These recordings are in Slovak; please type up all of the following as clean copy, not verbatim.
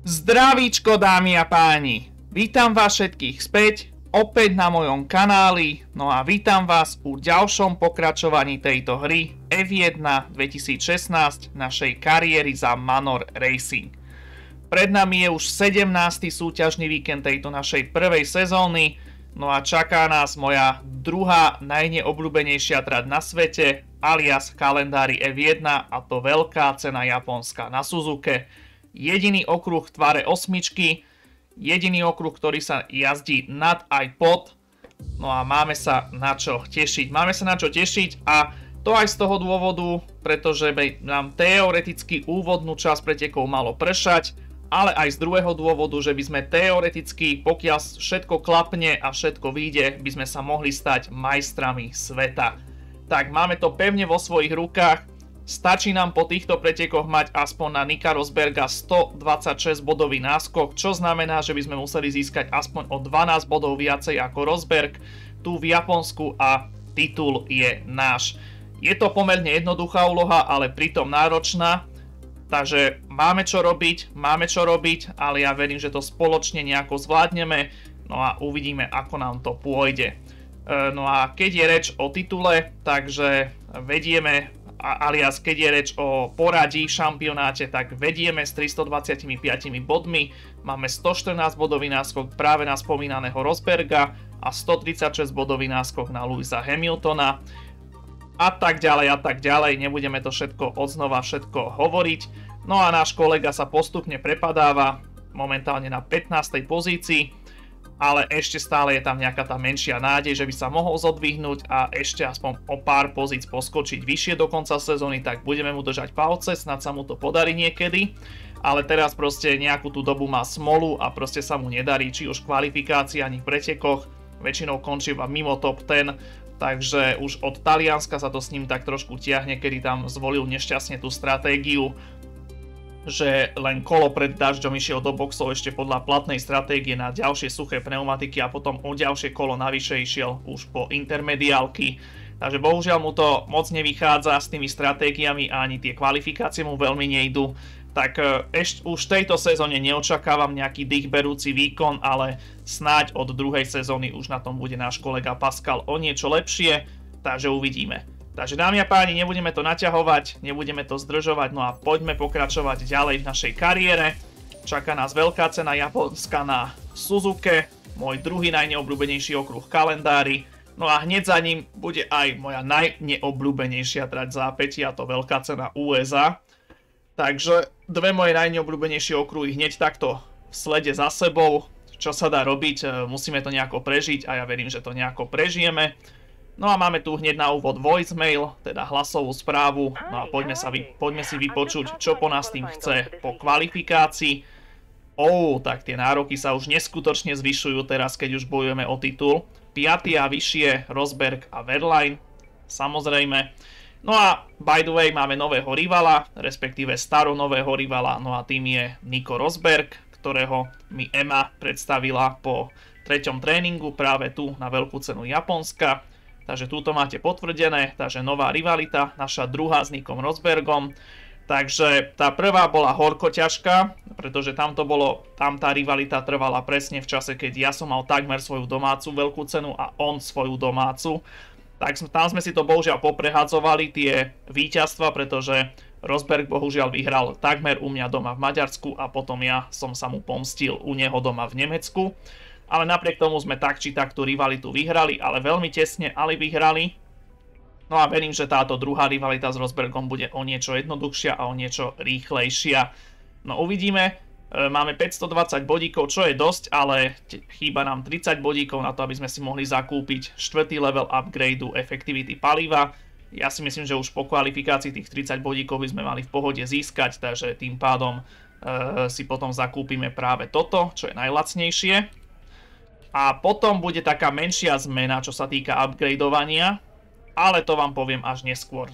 Zdravíčko dámy a páni, vítam vás všetkých späť, opäť na mojom kanáli, no a vítam vás u ďalšom pokračovaní tejto hry F1 2016 našej kariéry za Manor Racing. Pred nami je už 17. súťažný víkend tejto našej prvej sezóny, no a čaká nás moja druhá najneobľúbenejšia trať na svete, alias kalendári F1, a to veľká cena Japonska na Suzuke. Jediný okruh v tvare osmičky, jediný okruh, ktorý sa jazdí nad aj pod, no a máme sa na čo tešiť. A to aj z toho dôvodu, pretože by nám teoreticky úvodnú časť pretekov malo pršať, ale aj z druhého dôvodu, že by sme teoreticky, pokiaľ všetko klapne a všetko vyjde, by sme sa mohli stať majstrami sveta. Tak máme to pevne vo svojich rukách. Stačí nám po týchto pretekoch mať aspoň na Nika Rosberga 126 bodový náskok, čo znamená, že by sme museli získať aspoň o 12 bodov viacej ako Rosberg tu v Japonsku a titul je náš. Je to pomerne jednoduchá úloha, ale pritom náročná, takže máme čo robiť, ale ja verím, že to spoločne nejako zvládneme, no a uvidíme, ako nám to pôjde. No a keď je reč o titule, takže vedieme, alias keď je reč o poradí v šampionáte, tak vedieme s 325 bodmi, máme 114 bodový náskok práve na spomínaného Rosberga a 136 bodový náskok na Lewisa Hamiltona a tak ďalej, nebudeme to všetko odznova hovoriť. No a náš kolega sa postupne prepadáva momentálne na 15. pozícii, ale ešte stále je tam nejaká tá menšia nádej, že by sa mohol zodvihnúť a ešte aspoň o pár pozíc poskočiť vyššie do konca sezóny, tak budeme mu držať palce, snad sa mu to podarí niekedy, ale teraz proste nejakú tú dobu má smolu a proste sa mu nedarí, či už v kvalifikácii ani v pretekoch, väčšinou končí iba mimo top 10, takže už od Talianska sa to s ním tak trošku tiahne, kedy tam zvolil nešťastne tú stratégiu, že len kolo pred dažďom išiel do boxov ešte podľa platnej stratégie na ďalšie suché pneumatiky a potom o ďalšie kolo navyše išiel už po intermediálky. Takže bohužiaľ mu to moc nevychádza s tými stratégiami a ani tie kvalifikácie mu veľmi nejdu. Tak ešte už v tejto sezóne neočakávam nejaký dýchberúci výkon, ale snáď od druhej sezóny už na tom bude náš kolega Pascal o niečo lepšie, takže uvidíme. Takže dámy a páni, nebudeme to naťahovať, nebudeme to zdržovať, no a poďme pokračovať ďalej v našej kariére. Čaká nás veľká cena Japonska na Suzuke, môj druhý najneobľúbenejší okruh v kalendári, no a hneď za ním bude aj moja najneobľúbenejšia trať zápätí, a to veľká cena USA. Takže dve moje najneobľúbenejšie okruhy hneď takto v slede za sebou. Čo sa dá robiť, musíme to nejako prežiť a ja verím, že to nejako prežijeme. No a máme tu hneď na úvod voicemail, teda hlasovú správu, no a poďme si vypočuť, čo po nás tým chce po kvalifikácii. Tak tie nároky sa už neskutočne zvyšujú teraz, keď už bojujeme o titul. 5. a vyššie Rosberg a Wehrlein, samozrejme. No a by the way, máme nového rivala, respektíve staronového rivala, no a tým je Nico Rosberg, ktorého mi Emma predstavila po 3. tréningu práve tu na veľkú cenu Japonska. Takže túto máte potvrdené, takže nová rivalita, naša druhá s Nikom Rosbergom. Takže tá prvá bola horko ťažká, pretože tam tá rivalita trvala presne v čase, keď ja som mal takmer svoju domácu veľkú cenu a on svoju domácu. Tak tam sme si to bohužiaľ poprehadzovali tie víťazstva, pretože Rosberg bohužiaľ vyhral takmer u mňa doma v Maďarsku a potom ja som sa mu pomstil u neho doma v Nemecku. Ale napriek tomu sme tak či tak tú rivalitu vyhrali, ale veľmi tesne, ale vyhrali. No a verím, že táto druhá rivalita s Rosbergom bude o niečo jednoduchšia a o niečo rýchlejšia. No uvidíme, máme 520 bodíkov, čo je dosť, ale chýba nám 30 bodíkov na to, aby sme si mohli zakúpiť 4. level upgradeu efektivity paliva. Ja si myslím, že už po kvalifikácii tých 30 bodíkov by sme mali v pohode získať, takže tým pádom si potom zakúpime práve toto, čo je najlacnejšie. A potom bude taká menšia zmena, čo sa týka upgradeovania, ale to vám poviem až neskôr.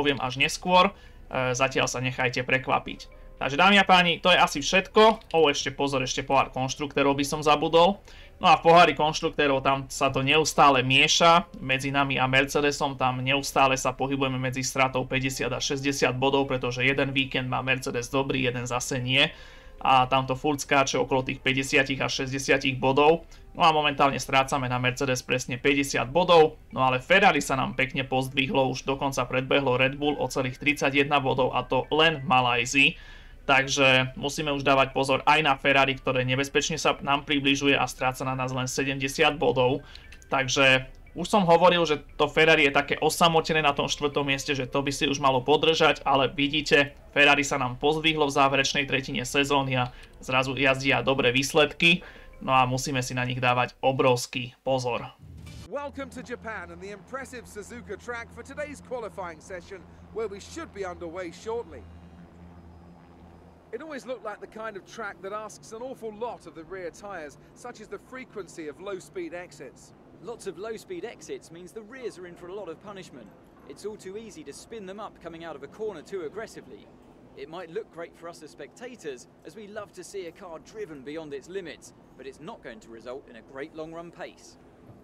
Zatiaľ sa nechajte prekvapiť. Takže dámy a páni, to je asi všetko. Ešte pozor, ešte pohár konštruktérov by som zabudol. No a v pohári konštruktérov tam sa to neustále mieša medzi nami a Mercedesom, tam neustále sa pohybujeme medzi stratou 50 a 60 bodov, pretože jeden víkend má Mercedes dobrý, jeden zase nie. a tamto furt skáče okolo tých 50 až 60 bodov. No a momentálne strácame na Mercedes presne 50 bodov, no ale Ferrari sa nám pekne pozdvihlo, už dokonca predbehlo Red Bull o celých 31 bodov a to len v Malajzii. Takže musíme už dávať pozor aj na Ferrari, ktoré nebezpečne sa nám približuje a stráca na nás len 70 bodov. Takže už som hovoril, že to Ferrari je také osamotené na tom 4. mieste, že to by si už malo podržať, ale vidíte, Ferrari sa nám pozdvihlo v záverečnej tretine sezóny a zrazu jazdia dobré výsledky, no a musíme si na nich dávať obrovský pozor. Welcome to Japan and the impressive Suzuka track for today's qualifying session, where we should be underway shortly. It always looked like the kind of track that asks an awful lot of the rear tyres, such as the frequency of low-speed exits. Lots of low-speed exits means the rears are in for a lot of punishment. It's all too easy to spin them up coming out of a corner too aggressively. It might look great for us as spectators, as we love to see a car driven beyond its limits, but it's not going to result in a great long-run pace.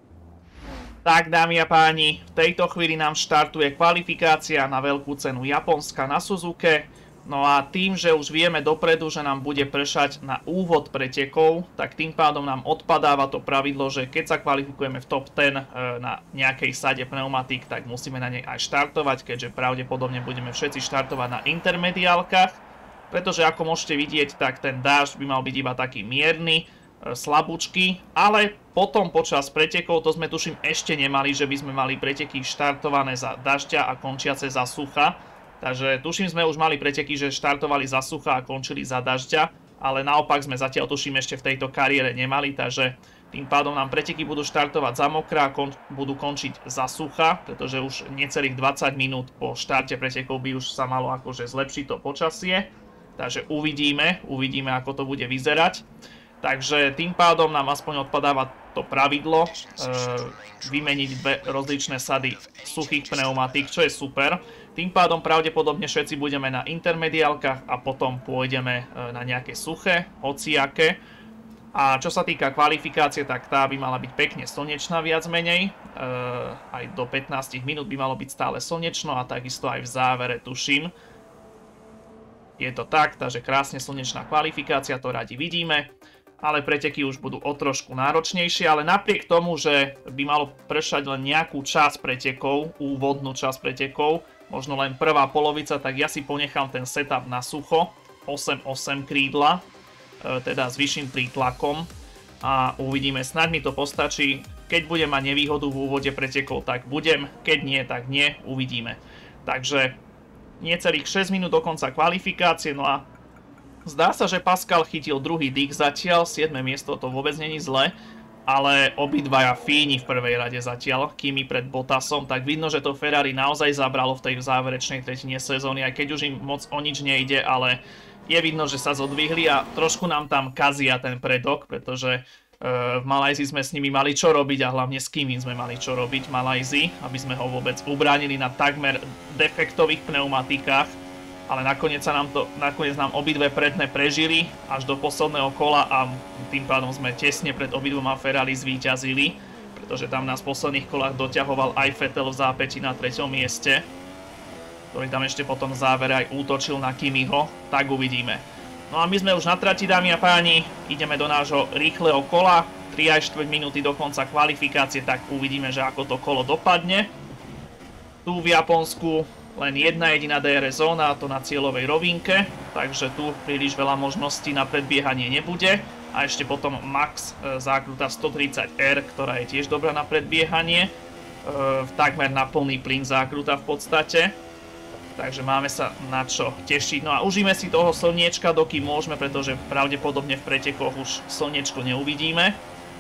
Tak, dámy a páni, v tejto chvíli nám štartuje kvalifikácia na veľkú cenu Japonska na Suzuke. No a tým, že už vieme dopredu, že nám bude pršať na úvod pretekov, tak tým pádom nám odpadáva to pravidlo, že keď sa kvalifikujeme v top 10 na nejakej sade pneumatík, tak musíme na nej aj štartovať, keďže pravdepodobne budeme všetci štartovať na intermediálkach, pretože ako môžete vidieť, tak ten dážď by mal byť iba taký mierny, slabúčky, ale potom počas pretekov, to sme tuším ešte nemali, že by sme mali preteky štartované za dažďa a končiace za sucha. Takže tuším sme už mali preteky, že štartovali za sucha a končili za dažďa, ale naopak sme zatiaľ tuším ešte v tejto kariére nemali, takže tým pádom nám preteky budú štartovať za mokrá a budú končiť za sucha, pretože už necelých 20 minút po štarte pretekov by už sa malo akože zlepšiť to počasie. Takže uvidíme ako to bude vyzerať. Takže tým pádom nám aspoň odpadáva to pravidlo vymeniť dve rozličné sady suchých pneumatík, čo je super. Tým pádom pravdepodobne všetci budeme na intermediálkach a potom pôjdeme na nejaké suché, hociaké. A čo sa týka kvalifikácie, tak tá by mala byť pekne slnečná viac menej. Aj do 15 minút by malo byť stále slnečno a takisto aj v závere tuším. Je to tak, takže krásne slnečná kvalifikácia, to radi vidíme. Ale preteky už budú o trošku náročnejšie, ale napriek tomu, že by malo pršať len nejakú časť pretekov, úvodnú časť pretekov, možno len prvá polovica, tak ja si ponechám ten setup na sucho, 8-8 krídla, teda s vyšším prítlakom a uvidíme, snáď mi to postačí. Keď budem mať nevýhodu v úvode pretekov, tak budem, keď nie, tak nie, uvidíme. Takže necelých 6 minút do konca kvalifikácie, no a zdá sa, že Pascal chytil druhý dých zatiaľ, 7. miesto to vôbec není zle, ale obidvaja Fíni v prvej rade zatiaľ, Kimi pred Bottasom, tak vidno, že to Ferrari naozaj zabralo v tej záverečnej tretine sezóny, aj keď už im moc o nič nejde, ale je vidno, že sa zodvihli a trošku nám tam kazia ten predok, pretože v Malajzii sme s nimi mali čo robiť a hlavne s Kimim sme mali čo robiť v Malajzii, aby sme ho vôbec ubránili na takmer defektových pneumatikách. Ale nakoniec nám obidve predné prežili až do posledného kola a tým pádom sme tesne pred obidvoma Ferrari zvíťazili, pretože tam nás v posledných kolách doťahoval aj Vettel v zápäti na 3. mieste, ktorý tam ešte potom v závere aj útočil na Kimiho, tak uvidíme. No a my sme už na trati, dámy a páni, ideme do nášho rýchleho kola, 3 až 4 minúty do konca kvalifikácie, tak uvidíme, že ako to kolo dopadne. Tu v Japonsku len jedna jediná DRS zóna, a to na cieľovej rovinke, takže tu príliš veľa možností na predbiehanie nebude. A ešte potom Max zákruta 130R, ktorá je tiež dobrá na predbiehanie, takmer na plný plyn zákruta v podstate. Takže máme sa na čo tešiť. No a užíme si toho slniečka, dokým môžeme, pretože pravdepodobne v pretekoch už slniečko neuvidíme.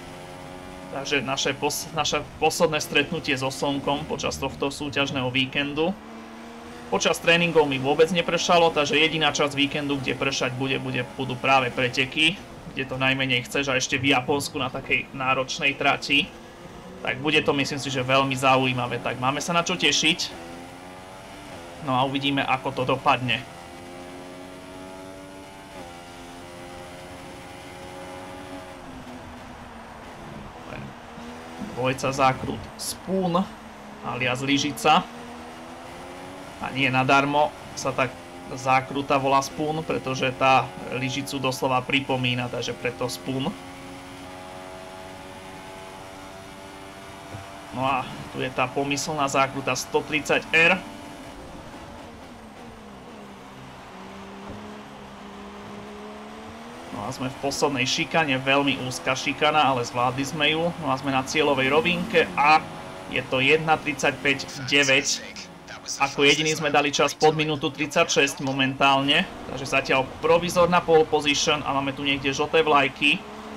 Takže naše posledné stretnutie so slnkom počas tohto súťažného víkendu. Počas tréningov mi vôbec nepršalo, takže jediná časť víkendu, kde pršať budú práve preteky, kde to najmenej chceš a ešte v Japonsku na takej náročnej trati. Tak bude to, myslím si, že veľmi zaujímavé, tak máme sa na čo tešiť. No a uvidíme, ako to dopadne. Dvojca zákrut Spoon alias lyžica. A nie nadarmo sa tak zákruta volá Spoon, pretože tá lyžicu doslova pripomína, takže preto Spoon. No a tu je tá pomyslná zákruta 130R. No a sme v poslednej šikane, veľmi úzka šikana, ale zvládli sme ju. No a sme na cieľovej rovinke a je to 1.35.9. Ako jediný sme dali čas pod minútu 36 momentálne. Takže zatiaľ provizorná pole position a máme tu niekde žlté vlajky.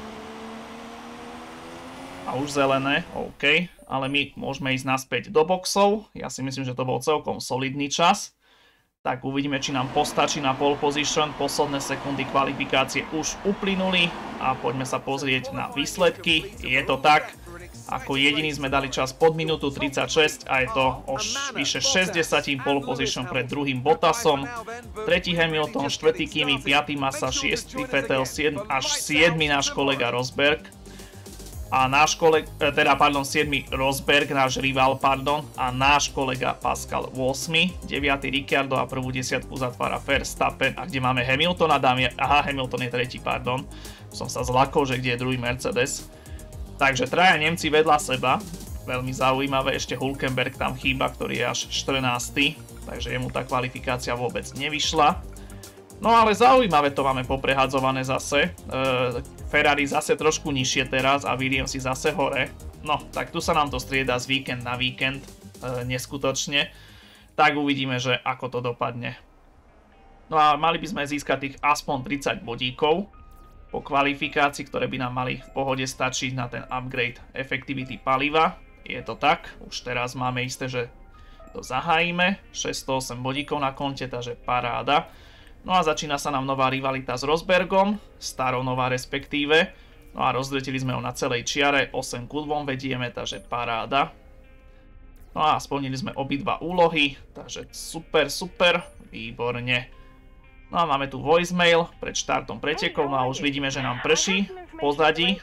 A už zelené, OK. Ale my môžeme ísť naspäť do boxov. Ja si myslím, že to bol celkom solidný čas. Tak uvidíme, či nám postačí na pole position. Posledné sekundy kvalifikácie už uplynuli. A poďme sa pozrieť na výsledky. Je to tak. Ako jediný sme dali čas pod minútu 36 a je to o vyše 60 pole position pred druhým Bottasom. Tretí Hamilton, štvrtý Kimi, piatý Massa, šiestý Vettel, až 7. náš kolega Rosberg. A náš kolega, siedmy Rosberg, náš rival, a náš kolega Pascal 8. 9. Ricciardo a prvú desiatku zatvára Verstappen. A kde máme Hamiltona, dámy, aha, Hamilton je tretí, Som sa zlakol, že kde je druhý Mercedes. Takže traja Nemci vedľa seba, veľmi zaujímavé, ešte Hülkenberg tam chýba, ktorý je až 14. Takže jemu tá kvalifikácia vôbec nevyšla. No ale zaujímavé to máme poprehadzované zase. Ferrari zase trošku nižšie teraz a Williams si zase hore. No, tak tu sa nám to strieda z víkend na víkend, neskutočne. Tak uvidíme, že ako to dopadne. No a mali by sme získať tých aspoň 30 bodíkov po kvalifikácii, ktoré by nám mali v pohode stačiť na ten upgrade efektivity paliva. Je to tak, už teraz máme isté, že to zahájime. 608 bodíkov na konte, takže paráda. No a začína sa nám nová rivalita s Rosbergom, staronová respektíve. No a rozletili sme ho na celej čiare, 8 ku 2 vedieme, takže paráda. No a splnili sme obidva úlohy, takže super, super, výborne. No a máme tu voicemail pred štartom pretekov, no a už vidíme, že nám prší v pozadí.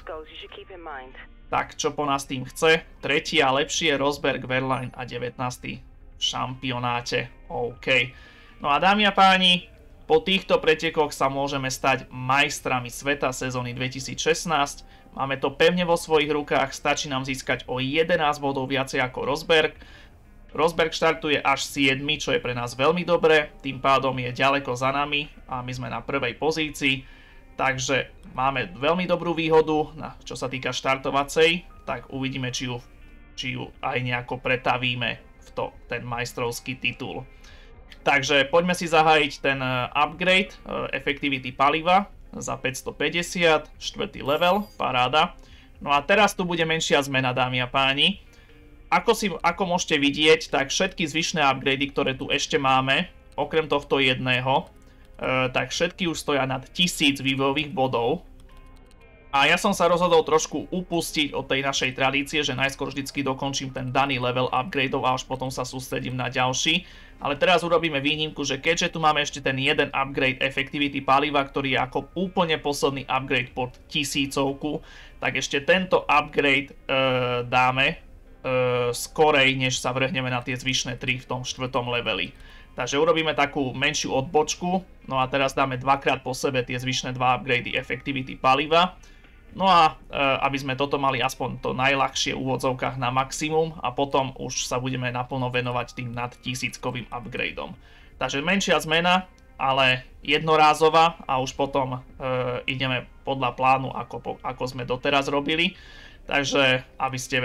Tak, čo po nás tým chce? Tretí a lepšie Rosberg, Wehrlein a 19. v šampionáte. OK. No a dámy a páni, po týchto pretekoch sa môžeme stať majstrami sveta sezóny 2016. Máme to pevne vo svojich rukách, stačí nám získať o 11 bodov viacej ako Rosberg. Rosberg štartuje až 7, čo je pre nás veľmi dobré, tým pádom je ďaleko za nami a my sme na prvej pozícii. Takže máme veľmi dobrú výhodu, čo sa týka štartovacej, tak uvidíme, či ju aj nejako pretavíme v ten majstrovský titul. Takže poďme si zahájiť ten upgrade efektivity paliva za 550, 4. level, paráda. No a teraz tu bude menšia zmena, dámy a páni. Ako môžete vidieť, tak všetky zvyšné upgrady, ktoré tu ešte máme, okrem tohto jedného, tak všetky už stoja nad 1000 vývojových bodov. A ja som sa rozhodol trošku upustiť od tej našej tradície, že najskôr vždycky dokončím ten daný level upgradeov a až potom sa sústredím na ďalší. Ale teraz urobíme výnimku, že keďže tu máme ešte ten jeden upgrade efektivity paliva, ktorý je ako úplne posledný upgrade pod 1000, tak ešte tento upgrade dáme skorej, než sa vrhneme na tie zvyšné 3 v tom 4. leveli. Takže urobíme takú menšiu odbočku, no a teraz dáme dvakrát po sebe tie zvyšné 2 upgrady efektivity paliva. No a aby sme toto mali aspoň to najľahšie v úvodzovkách na maximum a potom už sa budeme naplno venovať tým nad 1000-kovým upgradeom. Takže menšia zmena, ale jednorázová a už potom ideme podľa plánu, ako sme doteraz robili. Takže aby ste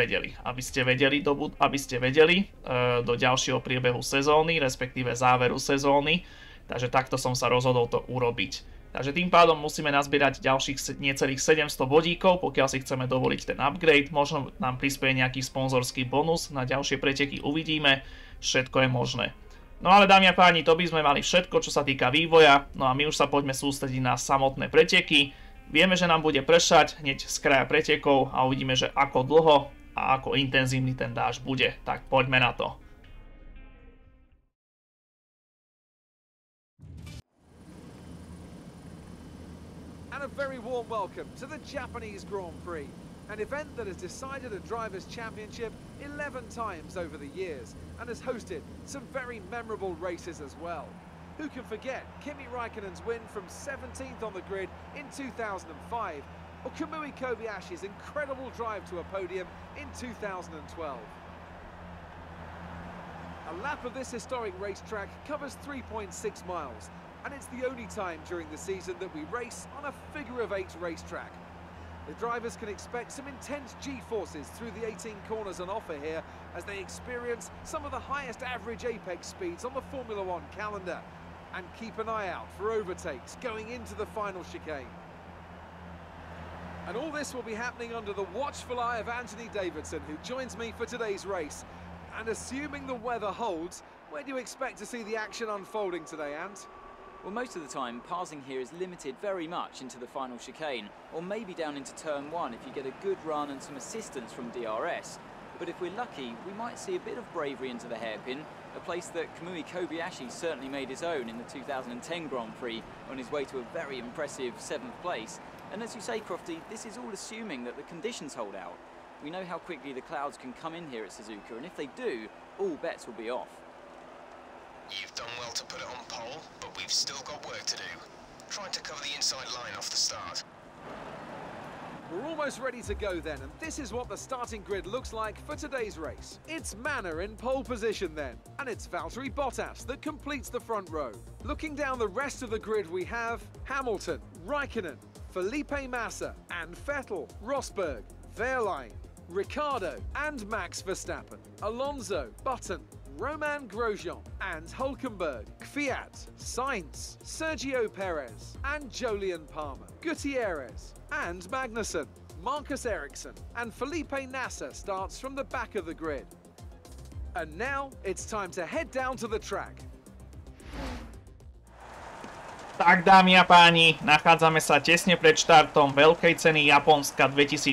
vedeli do ďalšieho priebehu sezóny, respektíve záveru sezóny. Takže takto som sa rozhodol to urobiť. Takže tým pádom musíme nazbierať ďalších necelých 700 bodíkov, pokiaľ si chceme dovoliť ten upgrade. Možno nám prispieje nejaký sponzorský bonus, na ďalšie preteky uvidíme, všetko je možné. No ale dámy a páni, to by sme mali všetko, čo sa týka vývoja, no a my už sa poďme sústrediť na samotné preteky. Vieme, že nám bude pršať hneď z kraja pretekov a uvidíme, že ako dlho a ako intenzívny ten dážď bude. Tak poďme na to. And a very warm welcome to the Japanese Grand Prix, an event that has decided a Drivers' Championship 11 times over the years and has hosted some very memorable races as well. Who can forget Kimi Raikkonen's win from 17th on the grid in 2005, or Kamui Kobayashi's incredible drive to a podium in 2012. A lap of this historic racetrack covers 3.6 miles, and it's the only time during the season that we race on a figure-of-8 racetrack. The drivers can expect some intense G-forces through the 18 corners on offer here as they experience some of the highest average apex speeds on the Formula One calendar. And keep an eye out for overtakes going into the final chicane. And all this will be happening under the watchful eye of Anthony Davidson, who joins me for today's race. And assuming the weather holds, where do you expect to see the action unfolding today, Ant? Well, most of the time, passing here is limited very much into the final chicane, or maybe down into turn 1 if you get a good run and some assistance from DRS. But if we're lucky, we might see a bit of bravery into the hairpin, a place that Kamui Kobayashi certainly made his own in the 2010 Grand Prix on his way to a very impressive 7th place. And as you say, Crofty, this is all assuming that the conditions hold out. We know how quickly the clouds can come in here at Suzuka, and if they do, all bets will be off. You've done well to put it on pole, but we've still got work to do. Trying to cover the inside line off the start. We're almost ready to go then, and this is what the starting grid looks like for today's race. It's Manor in pole position then, and it's Valtteri Bottas that completes the front row. Looking down the rest of the grid, we have Hamilton, Raikkonen, Felipe Massa, and Vettel, Rosberg, Wehrlein, Ricciardo, and Max Verstappen, Alonso, Button, Romain Grosjean and Hülkenberg, Kvyat, Sainz, Sergio Perez and Jolyon Palmer, Gutierrez and Magnussen, Marcus Ericsson and Felipe Nasser starts from the back of the grid. And now it's time to head down to the track. Tak, dámy a páni, nachádzame sa tesne pred štartom Veľkej ceny Japonska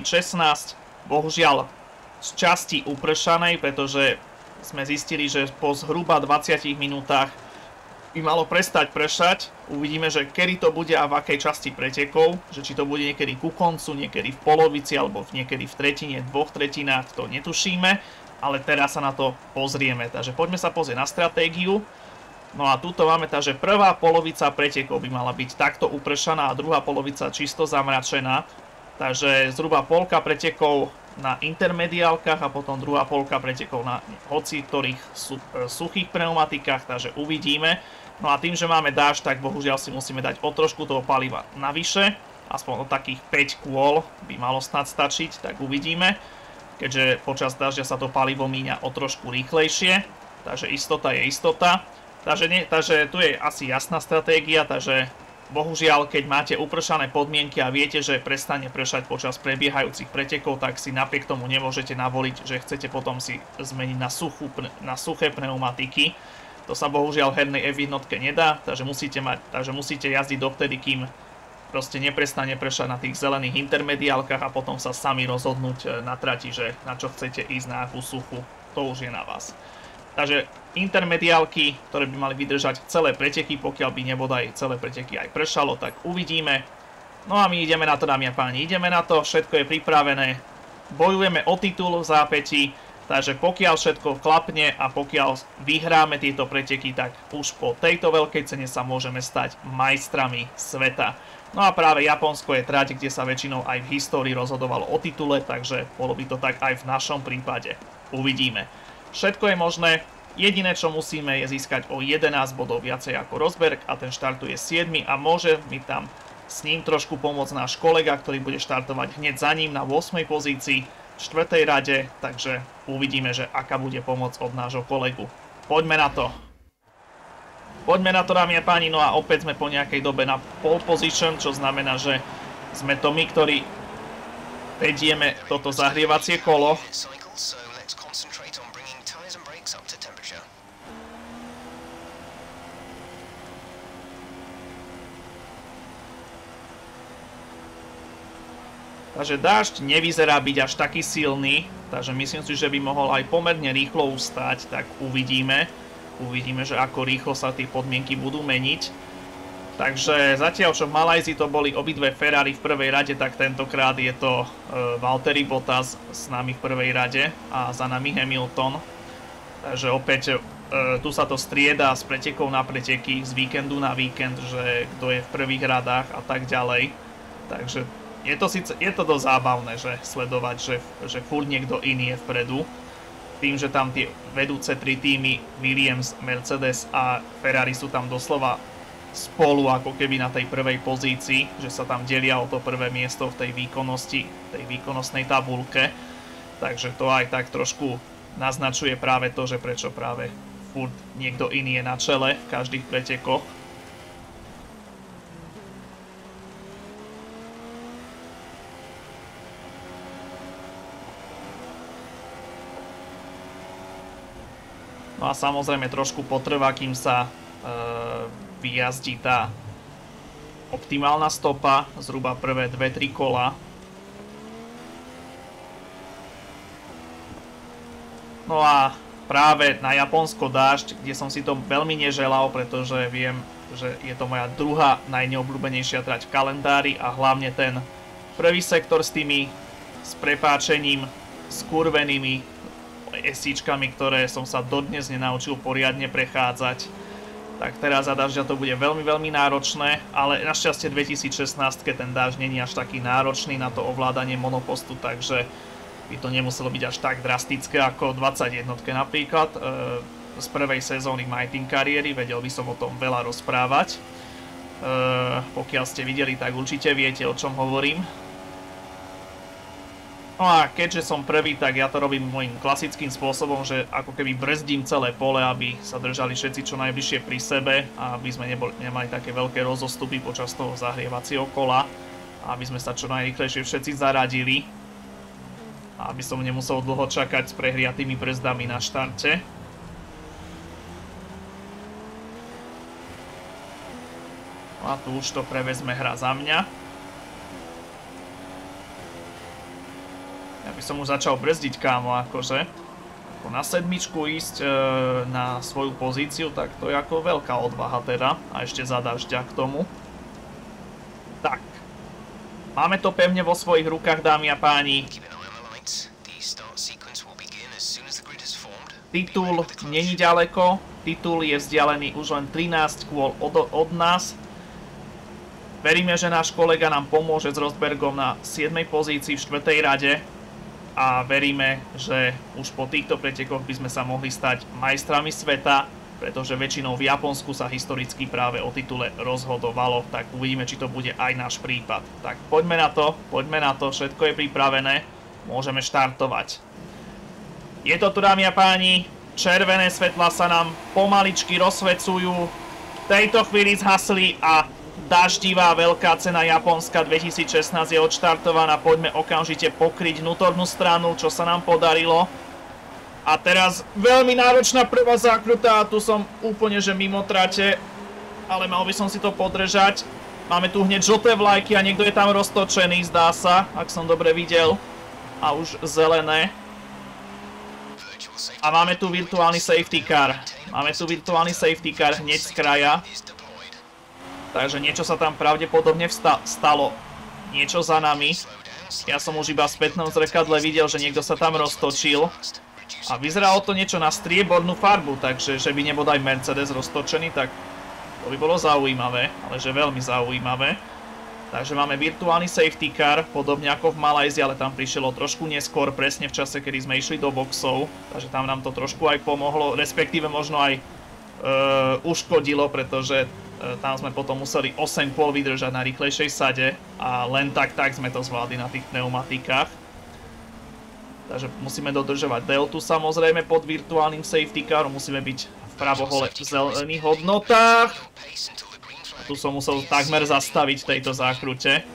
2016. Bohužiaľ z časti upršanej, pretože sme zistili, že po zhruba 20 minútach by malo prestať pršať. Uvidíme, že kedy to bude a v akej časti pretekov, že či to bude niekedy ku koncu, niekedy v polovici alebo niekedy v tretine, dvoch tretinách, to netušíme, ale teraz sa na to pozrieme. Takže poďme sa pozrieť na stratégiu. No a tuto máme, takže prvá polovica pretekov by mala byť takto upršaná a druhá polovica čisto zamračená. Takže zhruba polka pretekov na intermediálkach a potom druhá polka pretekov na hoci ktorých suchých pneumatikách, takže uvidíme. No a tým, že máme dážď, tak bohužiaľ si musíme dať o trošku toho paliva navyše, aspoň o takých 5 kôl by malo snad stačiť, tak uvidíme. Keďže počas dažďa sa to palivo míňa o trošku rýchlejšie, takže istota je istota. Takže tu je asi jasná stratégia, takže bohužiaľ, keď máte upršané podmienky a viete, že prestane pršať počas prebiehajúcich pretekov, tak si napriek tomu nemôžete navoliť, že chcete potom si zmeniť na suché pneumatiky. To sa bohužiaľ v hernej F1 nedá, takže musíte jazdiť dovtedy, kým proste neprestane pršať na tých zelených intermediálkach a potom sa sami rozhodnúť na trati, že na čo chcete ísť, na akú suchu, to už je na vás. Takže intermediálky, ktoré by mali vydržať celé preteky, pokiaľ by nebodaj celé preteky aj pršalo, tak uvidíme. No a my ideme na to, dámy a páni, ideme na to, všetko je pripravené. Bojujeme o titul v zápätí, takže pokiaľ všetko klapne a pokiaľ vyhráme tieto preteky, tak už po tejto veľkej cene sa môžeme stať majstrami sveta. No a práve Japonsko je trať, kde sa väčšinou aj v histórii rozhodovalo o titule, takže bolo by to tak aj v našom prípade. Uvidíme. Všetko je možné, jediné čo musíme je získať o 11 bodov viacej ako Rosberg a ten štartuje 7 a môže mi tam s ním trošku pomôcť náš kolega, ktorý bude štartovať hneď za ním na 8. pozícii v 4. rade, takže uvidíme, že aká bude pomoc od nášho kolegu. Poďme na to. Poďme na to, dámy a páni, no a opäť sme po nejakej dobe na pole position, čo znamená, že sme to my, ktorí vedieme toto zahrievacie kolo. Takže dážď nevyzerá byť až taký silný, takže myslím si, že by mohol aj pomerne rýchlo ustať, tak uvidíme. Uvidíme, že ako rýchlo sa tie podmienky budú meniť. Takže zatiaľ, čo v Malajzii to boli obidve Ferrari v prvej rade, tak tentokrát je to Valtteri Bottas s nami v prvej rade a za nami Hamilton. Takže opäť tu sa to strieda z pretekov na preteky, z víkendu na víkend, že kto je v prvých radách a tak ďalej. Takže je to dosť zábavné, že sledovať, že furt niekto iný je vpredu. Tým, že tam tie vedúce tri týmy Williams, Mercedes a Ferrari sú tam doslova spolu ako keby na tej prvej pozícii, že sa tam delia o to prvé miesto v tej výkonnosti, tej výkonnostnej tabuľke. Takže to aj tak trošku naznačuje práve to, že prečo práve furt niekto iný je na čele v každých pretekoch. No a samozrejme trošku potrvá, kým sa vyjazdí tá optimálna stopa, zhruba prvé 2-3 kola. No a práve na Japonsko dážď, kde som si to veľmi neželal, pretože viem, že je to moja druhá najneobľúbenejšia trať v kalendári a hlavne ten prvý sektor s tými, s prepáčením, skurvenými SIčkami, ktoré som sa dodnes nenaučil poriadne prechádzať. Tak teraz za dažďa to bude veľmi, veľmi náročné, ale našťastie 2016 ten dážď nie je až taký náročný na to ovládanie monopostu, takže by to nemuselo byť až tak drastické ako 21 napríklad. Z prvej sezóny My Team kariéry, vedel by som o tom veľa rozprávať. Pokiaľ ste videli, tak určite viete, o čom hovorím. No a keďže som prvý, tak ja to robím môjim klasickým spôsobom, že ako keby brzdím celé pole, aby sa držali všetci čo najbližšie pri sebe a aby sme nemali také veľké rozostupy počas toho zahrievacieho kola a aby sme sa čo najrýchlejšie všetci zaradili a aby som nemusel dlho čakať s prehriatými brzdami na štarte. A tu už to prevezme hra za mňa. Ja by som už začal brzdiť, kámo, akože. Ako na sedmičku ísť na svoju pozíciu, tak to je ako veľká odvaha teda. A ešte za dažďa k tomu. Tak. Máme to pevne vo svojich rukách, dámy a páni. Titul není ďaleko. Titul je vzdialený už len 13 kôl od nás. Veríme, že náš kolega nám pomôže s Rosbergom na 7. pozícii v 4. rade. A veríme, že už po týchto pretekoch by sme sa mohli stať majstrami sveta, pretože väčšinou v Japonsku sa historicky práve o titule rozhodovalo, tak uvidíme, či to bude aj náš prípad. Tak poďme na to, všetko je pripravené, môžeme štartovať. Je to tu, dámy a páni, červené svetlá sa nám pomaličky rozsvecujú, v tejto chvíli zhasli a daždivá veľká cena Japonska 2016 je odštartovaná. Poďme okamžite pokryť vnútornú stranu, čo sa nám podarilo. A teraz veľmi náročná prvá zákruta a tu som úplne že mimo trate, ale mal by som si to podržať. Máme tu hneď žlté vlajky a niekto je tam roztočený, zdá sa, ak som dobre videl. A už zelené. A máme tu virtuálny safety car. Hneď z kraja. Takže niečo sa tam pravdepodobne stalo. Niečo za nami. Ja som už iba v spätnom zrkadle videl, že niekto sa tam roztočil. A vyzeralo to niečo na striebornú farbu, takže že by nebol aj Mercedes roztočený, tak to by bolo zaujímavé, ale že veľmi zaujímavé. Takže máme virtuálny safety car, podobne ako v Malajzii, ale tam prišielo trošku neskôr, presne v čase, kedy sme išli do boxov. Takže tam nám to trošku aj pomohlo, respektíve možno aj uškodilo, pretože tam sme potom museli 8 kôl vydržať na rýchlejšej sade a len tak sme to zvládli na tých pneumatikách. Takže musíme dodržovať deltu samozrejme pod virtuálnym safety carom, musíme byť v pravohole v zelených hodnotách. A tu som musel takmer zastaviť v tejto zákrute.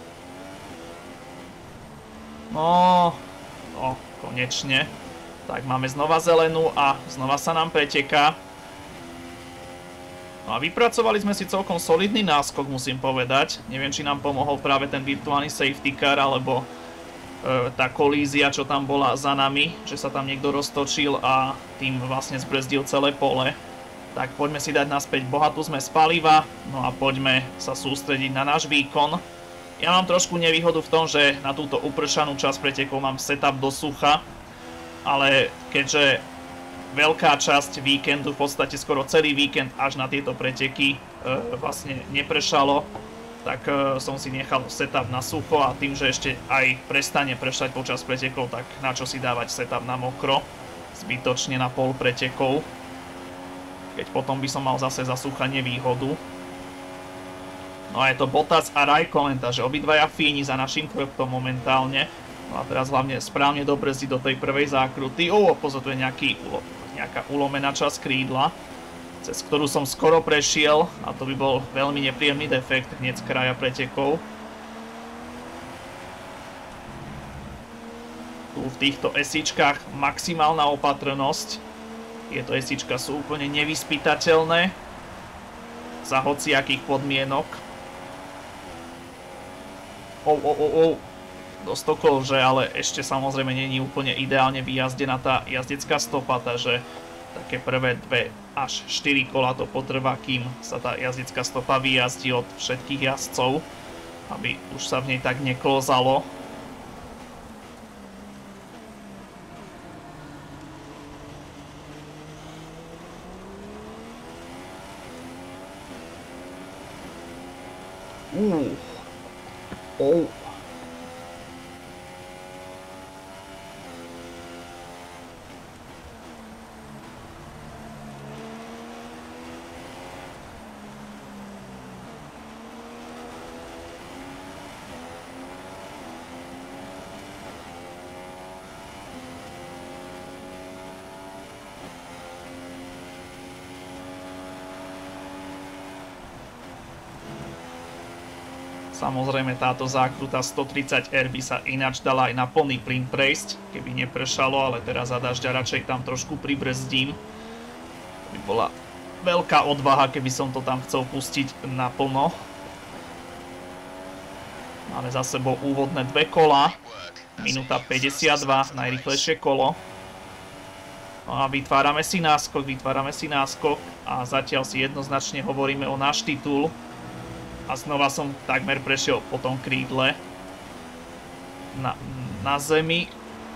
No, konečne. Tak máme znova zelenú a znova sa nám preteká. No a vypracovali sme si celkom solidný náskok, musím povedať. Neviem, či nám pomohol práve ten virtuálny safety car, alebo tá kolízia, čo tam bola za nami, že sa tam niekto roztočil a tým vlastne zbrzdil celé pole. Tak poďme si dať naspäť bohatú zmes paliva, no a poďme sa sústrediť na náš výkon. Ja mám trošku nevýhodu v tom, že na túto upršanú časť pretekov mám setup do sucha, ale keďže veľká časť víkendu, v podstate skoro celý víkend až na tieto preteky vlastne nepršalo, tak som si nechal setup na sucho a tým, že ešte aj prestane pršať počas pretekov, tak na čo si dávať setup na mokro, zbytočne na pol pretekov, keď potom by som mal zase za sucha nevýhodu. No a je to Bottas a Raikkonen, takže obidvaja Fíni za našim chrbtom momentálne. No a teraz hlavne správne dobrezdi do tej prvej zákruty. Pozor, tu je nejaká ulomená časť krídla, cez ktorú som skoro prešiel a to by bol veľmi nepríjemný defekt hneď z kraja pretekov. Tu v týchto SIčkách maximálna opatrnosť. Tieto SIčka sú úplne nevyspytateľné za hociakých podmienok. Dostokol, že ale ešte samozrejme nie je úplne ideálne vyjazdená tá jazdecká stopa, takže také prvé 2 až 4 kola to potrvá, kým sa tá jazdecká stopa vyjazdí od všetkých jazdcov, aby už sa v nej tak neklzalo. Samozrejme táto zákruta 130R by sa ináč dala aj na plný plyn prejsť, keby nepršalo, ale teraz za dažďa radšej tam trošku pribrzdím. To by bola veľká odvaha, keby som to tam chcel pustiť naplno. Máme za sebou úvodné 2 kola, minúta 52, najrýchlejšie kolo. No a vytvárame si náskok a zatiaľ si jednoznačne hovoríme o náš titul. A znova som takmer prešiel po tom krídle na zemi.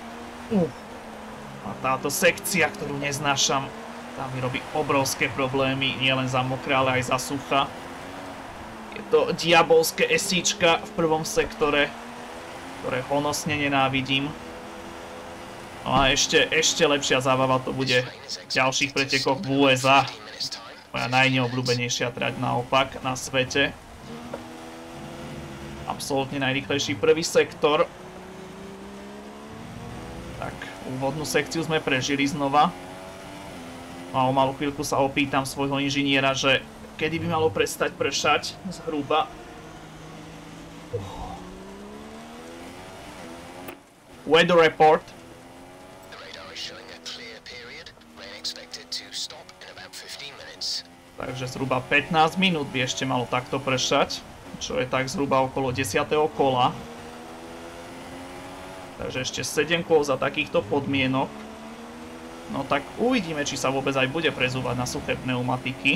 A táto sekcia, ktorú neznášam, tá mi robí obrovské problémy, nielen za mokré, ale aj za sucha. Je to diabolské SIčka v prvom sektore, ktoré honosne nenávidím. No a ešte lepšia zábava to bude v ďalších pretekoch v USA. Moja najneobľúbenejšia trať naopak na svete. Absolútne najrýchlejší prvý sektor. Tak, úvodnú sekciu sme prežili znova. A o malú chvíľku sa opýtam svojho inžiniera, že kedy by malo prestať pršať zhruba. Weather report. Takže zhruba 15 minút by ešte malo takto pršať, čo je tak zhruba okolo 10. kola. Takže ešte 7 kôl za takýchto podmienok. No tak uvidíme, či sa vôbec aj bude prezúvať na suché pneumatiky.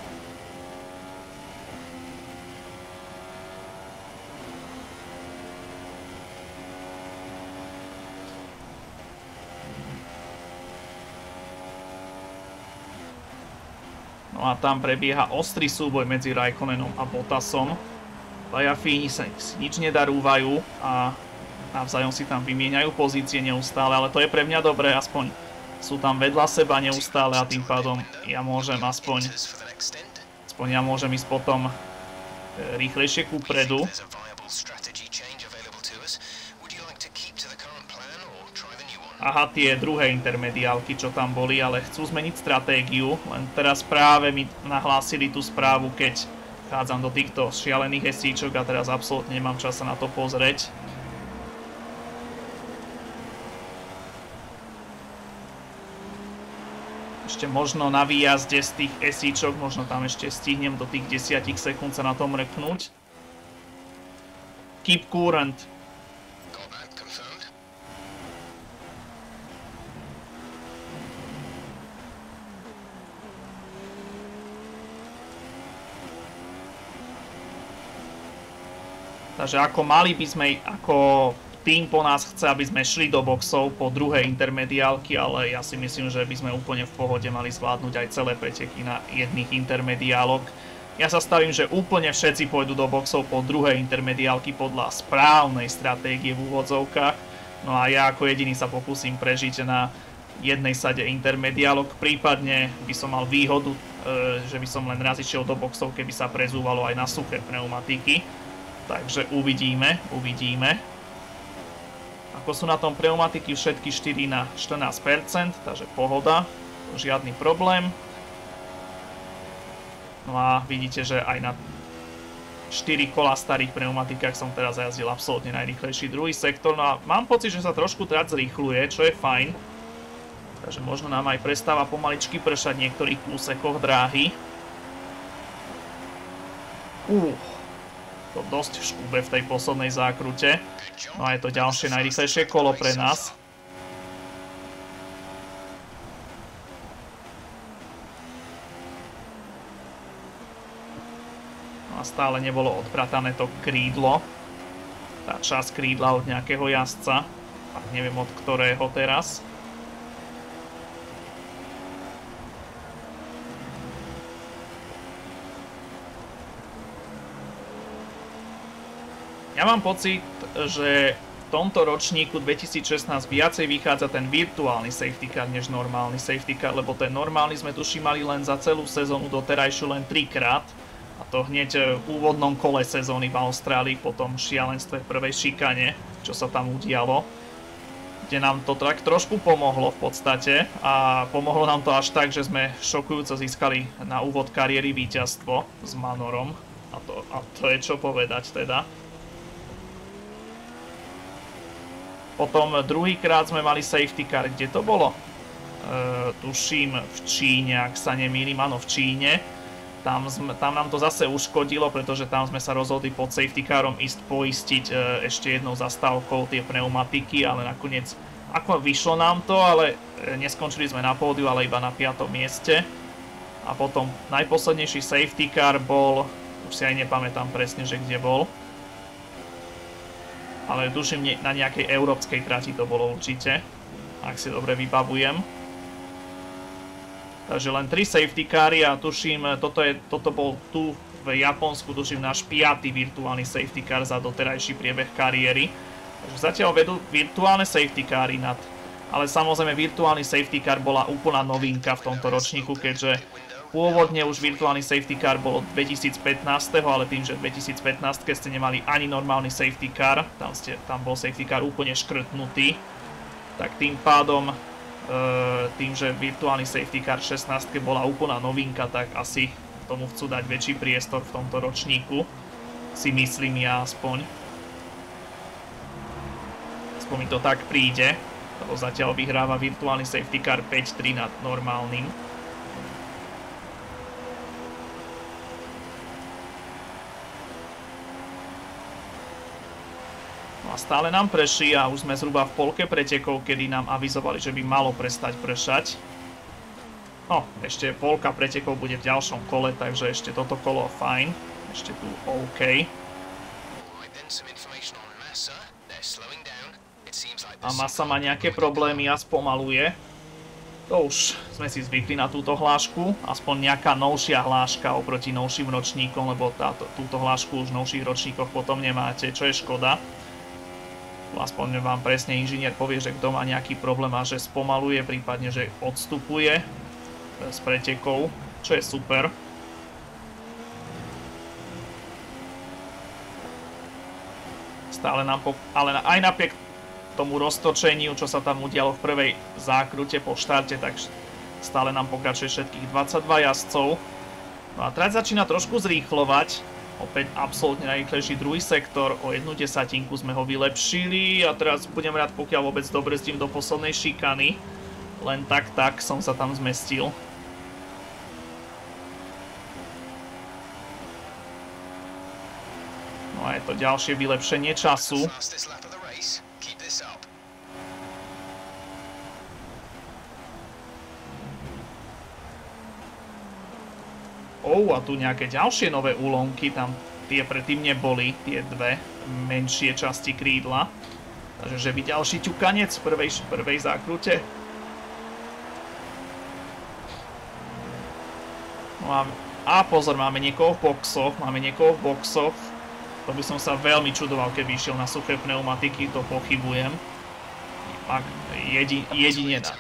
No a tam prebieha ostrý súboj medzi Raikkonenom a Bottasom. Dvaja Fíni si nič nedarúvajú a navzájom si tam vymieňajú pozície neustále, ale to je pre mňa dobré, aspoň sú tam vedľa seba neustále a tým pádom ja môžem aspoň ja môžem ísť potom rýchlejšie kupredu. Aha, tie druhé intermediálky, čo tam boli, ale chcú zmeniť stratégiu, len teraz práve mi nahlásili tú správu, keď chádzam do týchto šialených SIčok a teraz absolútne nemám čas sa na to pozrieť. Ešte možno na výjazde z tých SIčok, možno tam ešte stihnem do tých 10 sekúnd sa na tom mrknúť. Keep current. Takže ako mali by sme, ako tým po nás chce, aby sme šli do boxov po druhej intermediálky, ale ja si myslím, že by sme úplne v pohode mali zvládnuť aj celé preteky na jedných intermediálok. Ja sa stavím, že úplne všetci pôjdu do boxov po druhej intermediálky podľa správnej stratégie v úvodzovkách. No a ja ako jediný sa pokúsim prežiť na jednej sade intermediálok, prípadne by som mal výhodu, že by som len raz išiel do boxov, keby sa prezúvalo aj na suché pneumatiky. Takže uvidíme. Ako sú na tom pneumatiky všetky 4 na 14%, takže pohoda, žiadny problém. No a vidíte, že aj na 4 kola starých pneumatikách som teraz jazdil absolútne najrýchlejší druhý sektor. No a mám pocit, že sa trošku trať zrýchľuje, čo je fajn. Takže možno nám aj prestáva pomaličky pršať v niektorých úsekoch dráhy. To dosť škúbe v tej poslednej zákrute. No a je to ďalšie najrýchlejšie kolo pre nás. No a stále nebolo odpratané to krídlo. Tá časť krídla od nejakého jazdca. Tak neviem od ktorého teraz. Ja mám pocit, že v tomto ročníku 2016 viacej vychádza ten virtuálny safety car než normálny safety car, lebo ten normálny sme tuším mali len za celú sezónu doterajšiu len 3-krát. A to hneď v úvodnom kole sezóny v Austrálii, po tom šialenstve prvej šikane, čo sa tam udialo. Kde nám to tak trošku pomohlo v podstate a pomohlo nám to až tak, že sme šokujúco získali na úvod kariéry víťazstvo s Manorom. A to je čo povedať teda. Potom druhýkrát sme mali safety car, kde to bolo? Tuším v Číne, ak sa nemýlim, áno v Číne. Tam nám to zase uškodilo, pretože tam sme sa rozhodli pod safety carom ísť poistiť ešte jednou zastávkou tie pneumatiky, ale nakoniec ako vyšlo nám to, ale neskončili sme na pódiu, ale iba na 5. mieste. A potom najposlednejší safety car bol, už si aj nepamätám presne, že kde bol. Ale tuším, na nejakej európskej trati to bolo určite, ak si dobre vybavujem. Takže len 3 safety cary a tuším, toto bol tu v Japonsku, tuším, náš 5. virtuálny safety car za doterajší priebeh kariéry. Takže zatiaľ vedú virtuálne safety cary ale samozrejme virtuálny safety car bola úplná novinka v tomto ročníku, keďže pôvodne už virtuálny safety car bol od 2015, ale tým, že v 2015 ste nemali ani normálny safety car, tam bol safety car úplne škrtnutý, tak tým pádom, tým, že virtuálny safety car 16 bola úplná novinka, tak asi tomu chcú dať väčší priestor v tomto ročníku, si myslím ja aspoň. Aspoň mi to tak príde, lebo zatiaľ vyhráva virtuálny safety car 5-3 nad normálnym. A stále nám prší a už sme zhruba v polke pretekov, kedy nám avizovali, že by malo prestať pršať. No, ešte polka pretekov bude v ďalšom kole, takže ešte toto kolo fajn. Ešte tu OK. A Massa má nejaké problémy a spomaluje. To už sme si zvykli na túto hlášku. Aspoň nejaká novšia hláška oproti novším ročníkom, lebo túto hlášku už v novších ročníkoch potom nemáte, čo je škoda. Aspoň vám presne inžinier povie, že kto má nejaký problém a že spomaluje, prípadne že odstupuje z pretekov, čo je super. Stále nám ale aj napriek tomu roztočeniu, čo sa tam udialo v prvej zákrute po štarte, tak stále nám pokračuje všetkých 22 jazdcov. No a trať začína trošku zrýchlovať. Opäť absolútne najrýchlejší druhý sektor, o 1/10 sme ho vylepšili a teraz budem rád, pokiaľ vôbec dobrzdím do poslednej šikany. Len tak som sa tam zmestil. No a je to ďalšie vylepšenie času. A tu nejaké ďalšie nové úlomky, tam tie predtým neboli, tie dve menšie časti krídla. Takže že by ďalší ťukanec v prvej zákrute. No a pozor, máme niekoho v boxoch. To by som sa veľmi čudoval, keby išiel na suché pneumatiky, to pochybujem. Ak jedine na...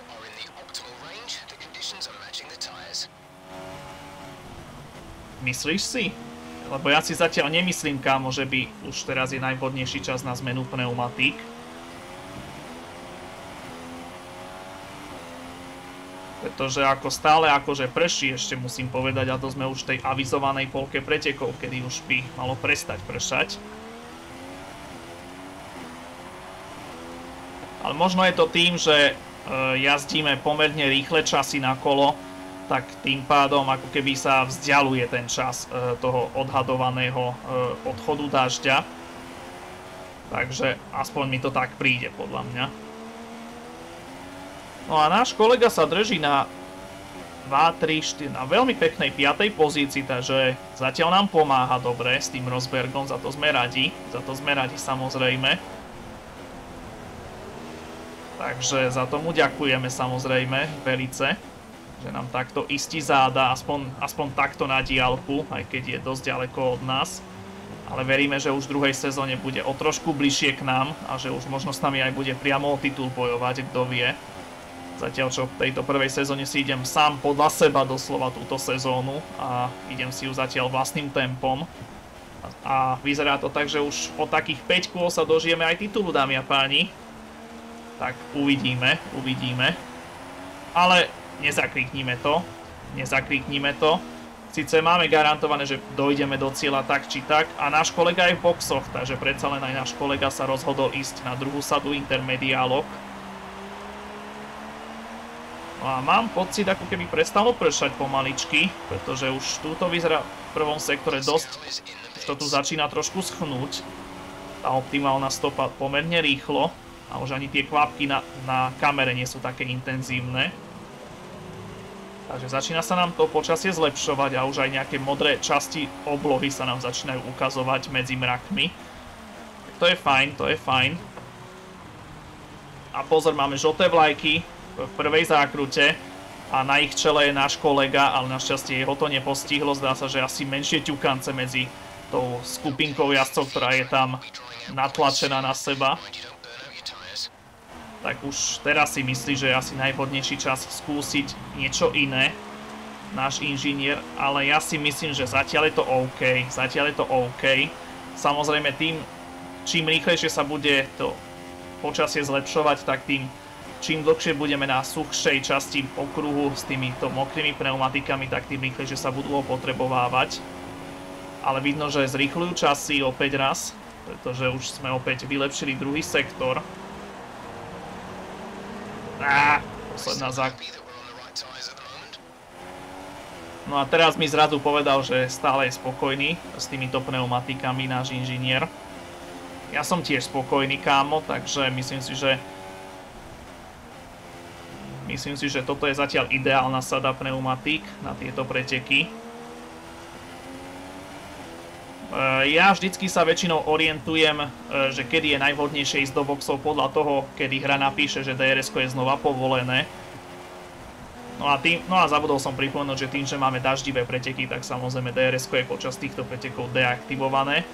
Myslíš si? Lebo ja si zatiaľ nemyslím, kámo, že by už teraz je najvhodnejší čas na zmenu pneumatík. Pretože ako stále akože prší, ešte musím povedať, a to sme už v tej avizovanej polke pretekov, kedy už by malo prestať pršať. Ale možno je to tým, že jazdíme pomerne rýchle časy na kolo, tak tým pádom ako keby sa vzdialuje ten čas toho odhadovaného odchodu dažďa. Takže aspoň mi to tak príde, podľa mňa. No a náš kolega sa drží na 2, 3, 4, na veľmi peknej 5. pozícii, takže zatiaľ nám pomáha dobre s tým Rosbergom, za to sme radi samozrejme. Takže za tomu ďakujeme samozrejme, velice, že nám takto istí záda, aspoň takto na diaľku, aj keď je dosť ďaleko od nás. Ale veríme, že už v druhej sezóne bude o trošku bližšie k nám a že už možno s nami aj bude priamo o titul bojovať, kto vie. Zatiaľ čo v tejto prvej sezóne si idem sám podľa seba doslova túto sezónu a idem si ju zatiaľ vlastným tempom. A vyzerá to tak, že už o takých 5 kôl sa dožijeme aj titulu, dámy a páni. Tak uvidíme. Ale nezakriknime to. Sice máme garantované, že dojdeme do cieľa tak či tak a náš kolega je v boxoch, takže predsa len aj náš kolega sa rozhodol ísť na druhú sadu intermediálok. No a mám pocit, ako keby prestalo pršať pomaličky, pretože už túto vyzerá v prvom sektore dosť, už to tu začína trošku schnúť. Tá optimálna stopa pomerne rýchlo a už ani tie kvapky na kamere nie sú také intenzívne. Takže začína sa nám to počasie zlepšovať a už aj nejaké modré časti oblohy sa nám začínajú ukazovať medzi mrakmi. To je fajn. A pozor, máme žlté vlajky v prvej zákrute a na ich čele je náš kolega, ale našťastie jeho to nepostihlo. Zdá sa, že asi menšie ťukance medzi tou skupinkou jazdcov, ktorá je tam natlačená na seba. Tak už teraz si myslí, že je asi najvhodnejší čas skúsiť niečo iné, náš inžinier, ale ja si myslím, že zatiaľ je to OK. Samozrejme tým, čím rýchlejšie sa bude to počasie zlepšovať, tak tým, čím dlhšie budeme na suchšej časti okruhu s týmito mokrými pneumatikami, tak tým rýchlejšie sa budú opotrebovávať. Ale vidno, že zrýchľujú časy opäť raz, pretože už sme opäť vylepšili druhý sektor. Posledná No a teraz mi zrazu povedal, že stále je spokojný s týmito pneumatikami náš inžinier. Ja som tiež spokojný, kámo, takže myslím si, že toto je zatiaľ ideálna sada pneumatík na tieto preteky. Ja vždycky sa väčšinou orientujem, že kedy je najvhodnejšie ísť do boxov podľa toho, kedy hra napíše, že DRS-ko je znova povolené. No a zabudol som pripomenúť, že tým, že máme daždivé preteky, tak samozrejme DRS-ko je počas týchto pretekov deaktivované.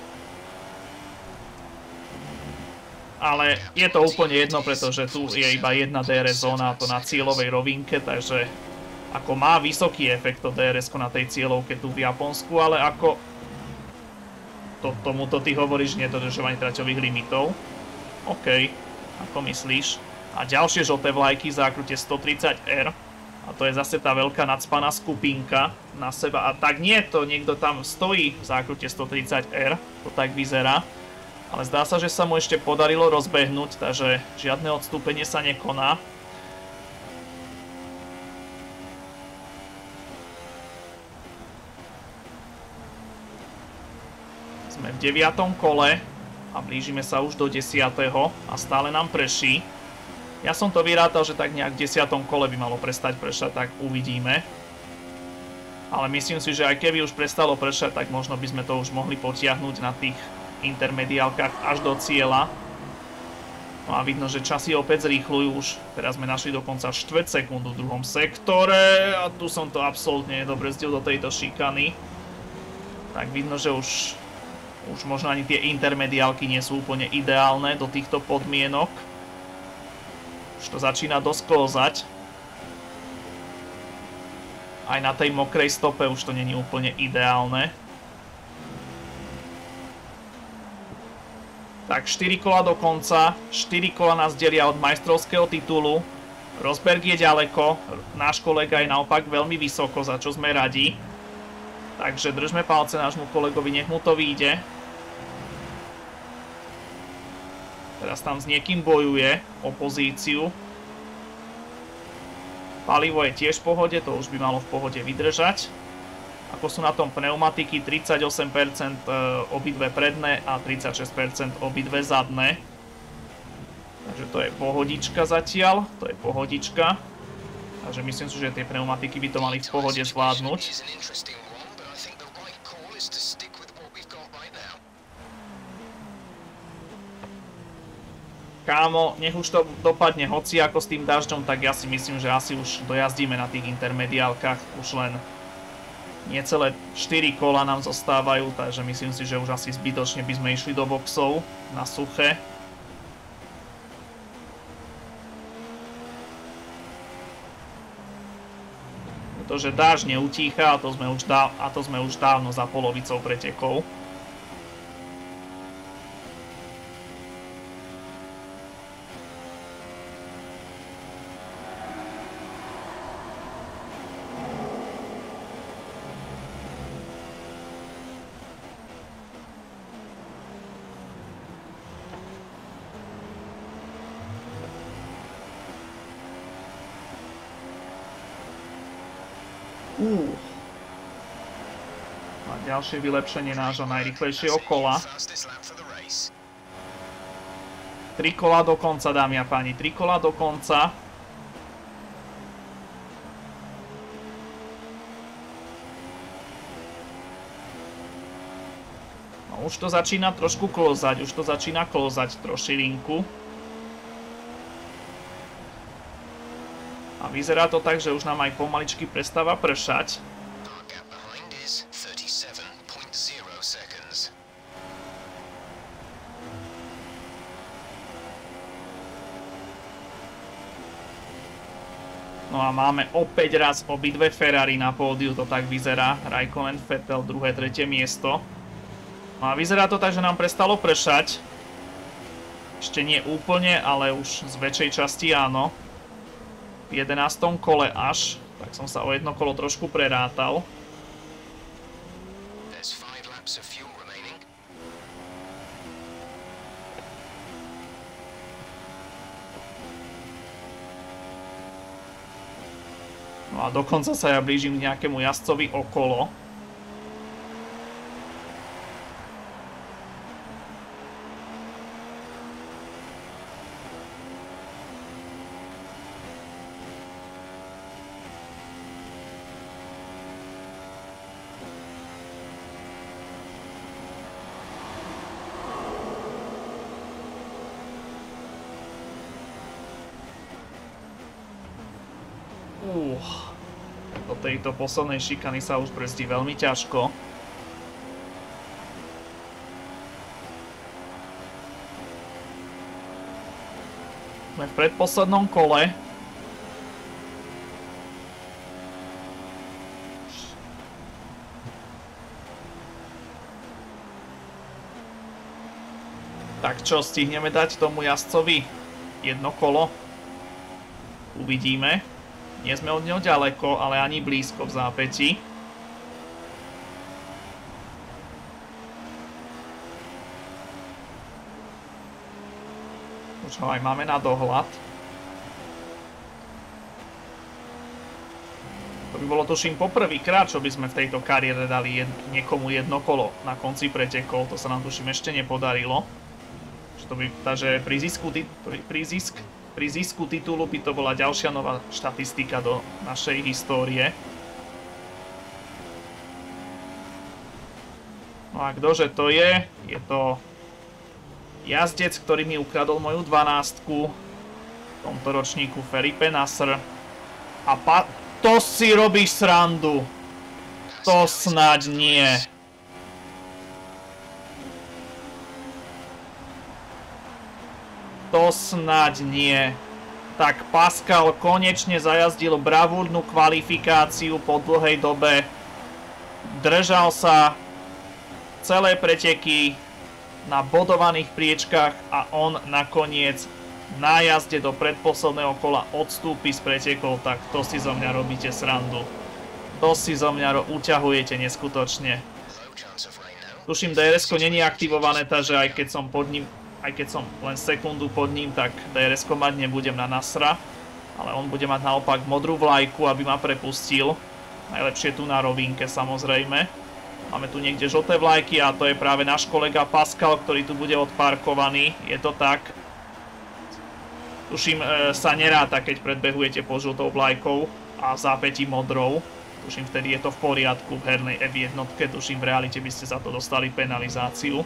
Ale je to úplne jedno, pretože tu je iba jedna DRS zóna, a to na cieľovej rovinke, takže ako má vysoký efekt to DRS-ko na tej cieľovke tu v Japonsku, ale ako tomuto ty hovoríš nedodržovanie traťových limitov. OK, ako myslíš? A ďalšie žlté vlajky v zákrute 130R. A to je zase tá veľká nacpaná skupinka na seba. A tak nie, to niekto tam stojí v zákrute 130R. To tak vyzerá. Ale zdá sa, že sa mu ešte podarilo rozbehnúť, takže žiadne odstúpenie sa nekoná. Sme v 9. kole a blížime sa už do 10. a stále nám prší. Ja som to vyrátal, že tak nejak v 10. kole by malo prestať pršať, tak uvidíme. Ale myslím si, že aj keby už prestalo pršať, tak možno by sme to už mohli potiahnuť na tých intermediálkach až do cieľa. No a vidno, že časy opäť zrýchľujú už. Teraz sme našli dokonca 4 sekundu v druhom sektore a tu som to absolútne nedobrzdil do tejto šikany. Tak vidno, že už možno ani tie intermediálky nie sú úplne ideálne do týchto podmienok. Už to začína dosť klozať. Aj na tej mokrej stope už to není úplne ideálne. Tak 4 kola do konca, 4 kola nás delia od majstrovského titulu. Rosberg je ďaleko, náš kolega je naopak veľmi vysoko, za čo sme radi. Takže držme palce nášmu kolegovi, nech mu to vyjde. Teraz tam s niekým bojuje o pozíciu. Palivo je tiež v pohode, to už by malo v pohode vydržať. Ako sú na tom pneumatiky, 38% obidve predné a 36% obidve zadné. Takže to je pohodička zatiaľ, to je pohodička. Takže myslím si, že tie pneumatiky by to mali v pohode zvládnuť. Kámo, nech už to dopadne hoci ako s tým dažďom, tak ja si myslím, že asi už dojazdíme na tých intermediálkach. Už len necelé 4 kola nám zostávajú, takže myslím si, že už asi zbytočne by sme išli do boxov na suché. Pretože dážď neutícha a to sme už dávno za polovicou pretekov. A ďalšie vylepšenie nášho najrýchlejšieho kola. 3 kola do konca, dámy a páni, 3 kola do konca. No už to začína trošku klozať, trošilinku. A vyzerá to tak, že už nám aj pomaličky prestáva pršať. No a máme opäť raz obidve Ferrari na pódiu, to tak vyzerá. Raikkonen, Vettel, druhé, tretie miesto. No a vyzerá to tak, že nám prestalo pršať. Ešte nie úplne, ale už z väčšej časti áno. V 11. kole až, tak som sa o jedno kolo trošku prerátal. No a dokonca sa ja blížim k nejakému jazdcovi okolo. Do tejto poslednej šikany sa už brzdí veľmi ťažko. Sme v predposlednom kole. Tak čo, stihneme dať tomu jazdcovi jedno kolo? Uvidíme. Nie sme od neho ďaleko, ale ani blízko v zápäti. Už ho aj máme na dohľad. To by bolo tuším poprvýkrát, čo by sme v tejto kariére dali niekomu jedno kolo na konci pretekov. To sa nám tuším ešte nepodarilo. Takže pri zisku titulu by to bola ďalšia nová štatistika do našej histórie. No a ktože to je? jazdec, ktorý mi ukradol moju 12-ku v tomto ročníku, Felipe Nasr. A to si robíš srandu. To snáď nie. To snáď nie. Tak Pascal konečne zajazdil bravúrnu kvalifikáciu po dlhej dobe. Držal sa celé preteky na bodovaných priečkách a on nakoniec na jazde do predposledného kola odstúpi z pretekov. Tak to si zo mňa robíte srandu. To si zo mňa uťahujete neskutočne. Tuším, DRS-ko není aktivované, takže aj keď som pod ním, aj keď som len sekundu pod ním, tak DRS-ko mať nebudem na Nasra. Ale on bude mať naopak modrú vlajku, aby ma prepustil. Najlepšie tu na rovinke, samozrejme. Máme tu niekde žlté vlajky a to je práve náš kolega Pascal, ktorý tu bude odparkovaný. Je to tak. Tuším, sa neráta, keď predbehujete pod žltou vlajkou a v zápätí modrou. Tuším, vtedy je to v poriadku v hernej F1. Tuším, v realite by ste za to dostali penalizáciu.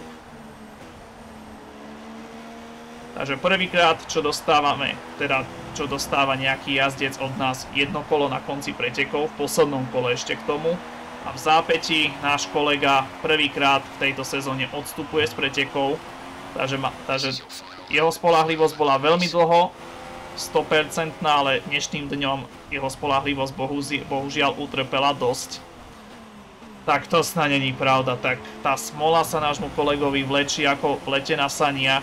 Takže prvýkrát, čo dostávame, teda čo dostáva nejaký jazdec od nás jedno kolo na konci pretekov, v poslednom kole ešte k tomu. A v zápäti náš kolega prvýkrát v tejto sezóne odstupuje z pretekov. Takže jeho spoľahlivosť bola veľmi dlho 100%, ale dnešným dňom jeho spoľahlivosť bohužiaľ utrpela dosť. Tak to snad není pravda, tak tá smola sa nášmu kolegovi vlečí ako v lete na saniach.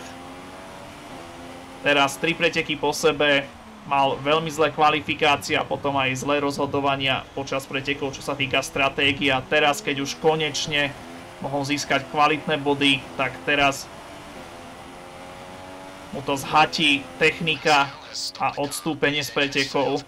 Teraz 3 preteky po sebe, mal veľmi zlé kvalifikácie a potom aj zlé rozhodovania počas pretekov, čo sa týka stratégie. A teraz, keď už konečne mohol získať kvalitné body, tak teraz mu to zhatí technika a odstúpenie z pretekov.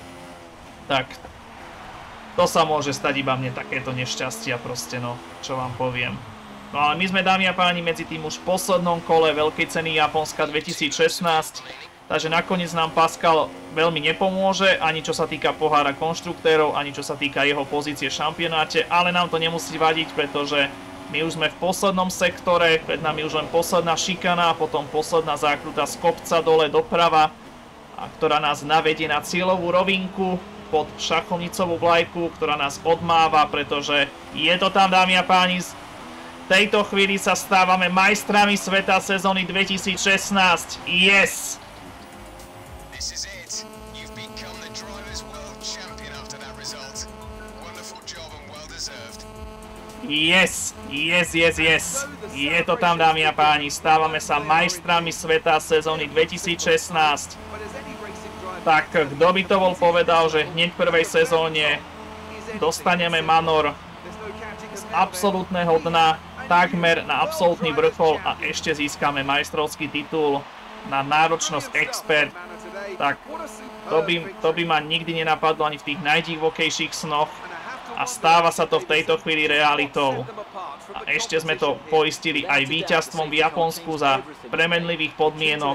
Tak to sa môže stať iba mne, takéto nešťastia proste, no, čo vám poviem. No ale my sme, dámy a páni, medzi tým už v poslednom kole Veľkej ceny Japonska 2016, takže nakoniec nám Pascal veľmi nepomôže, ani čo sa týka pohára konštruktérov, ani čo sa týka jeho pozície v šampionáte, ale nám to nemusí vadiť, pretože my už sme v poslednom sektore, pred nami už len posledná šikana a potom posledná zákruta z kopca dole doprava, a ktorá nás navedie na cieľovú rovinku pod šachovnicovú vlajku, ktorá nás odmáva, pretože je to tam, dámy a páni. V tejto chvíli sa stávame majstrami sveta sezóny 2016. Yes! This is it. You've become the Drivers' World Champion after that result. Wonderful job and well deserved. Yes, yes, yes, yes. Je to tam, dámy a páni. Stávame sa majstrami sveta sezóny 2016. Tak, kto by to bol povedal, že hneď v prvej sezóne dostaneme Manor z absolútneho dna takmer na absolútny vrchol a ešte získame majstrovský titul na náročnosť expert. Tak, to by ma nikdy nenapadlo ani v tých najdivokejších snoch. A stáva sa to v tejto chvíli realitou. A ešte sme to poistili aj víťazstvom v Japonsku za premenlivých podmienok.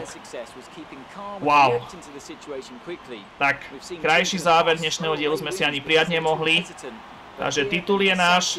Wow. Tak, krajší záver dnešného dielu sme si ani prijať nemohli. Takže titul je náš.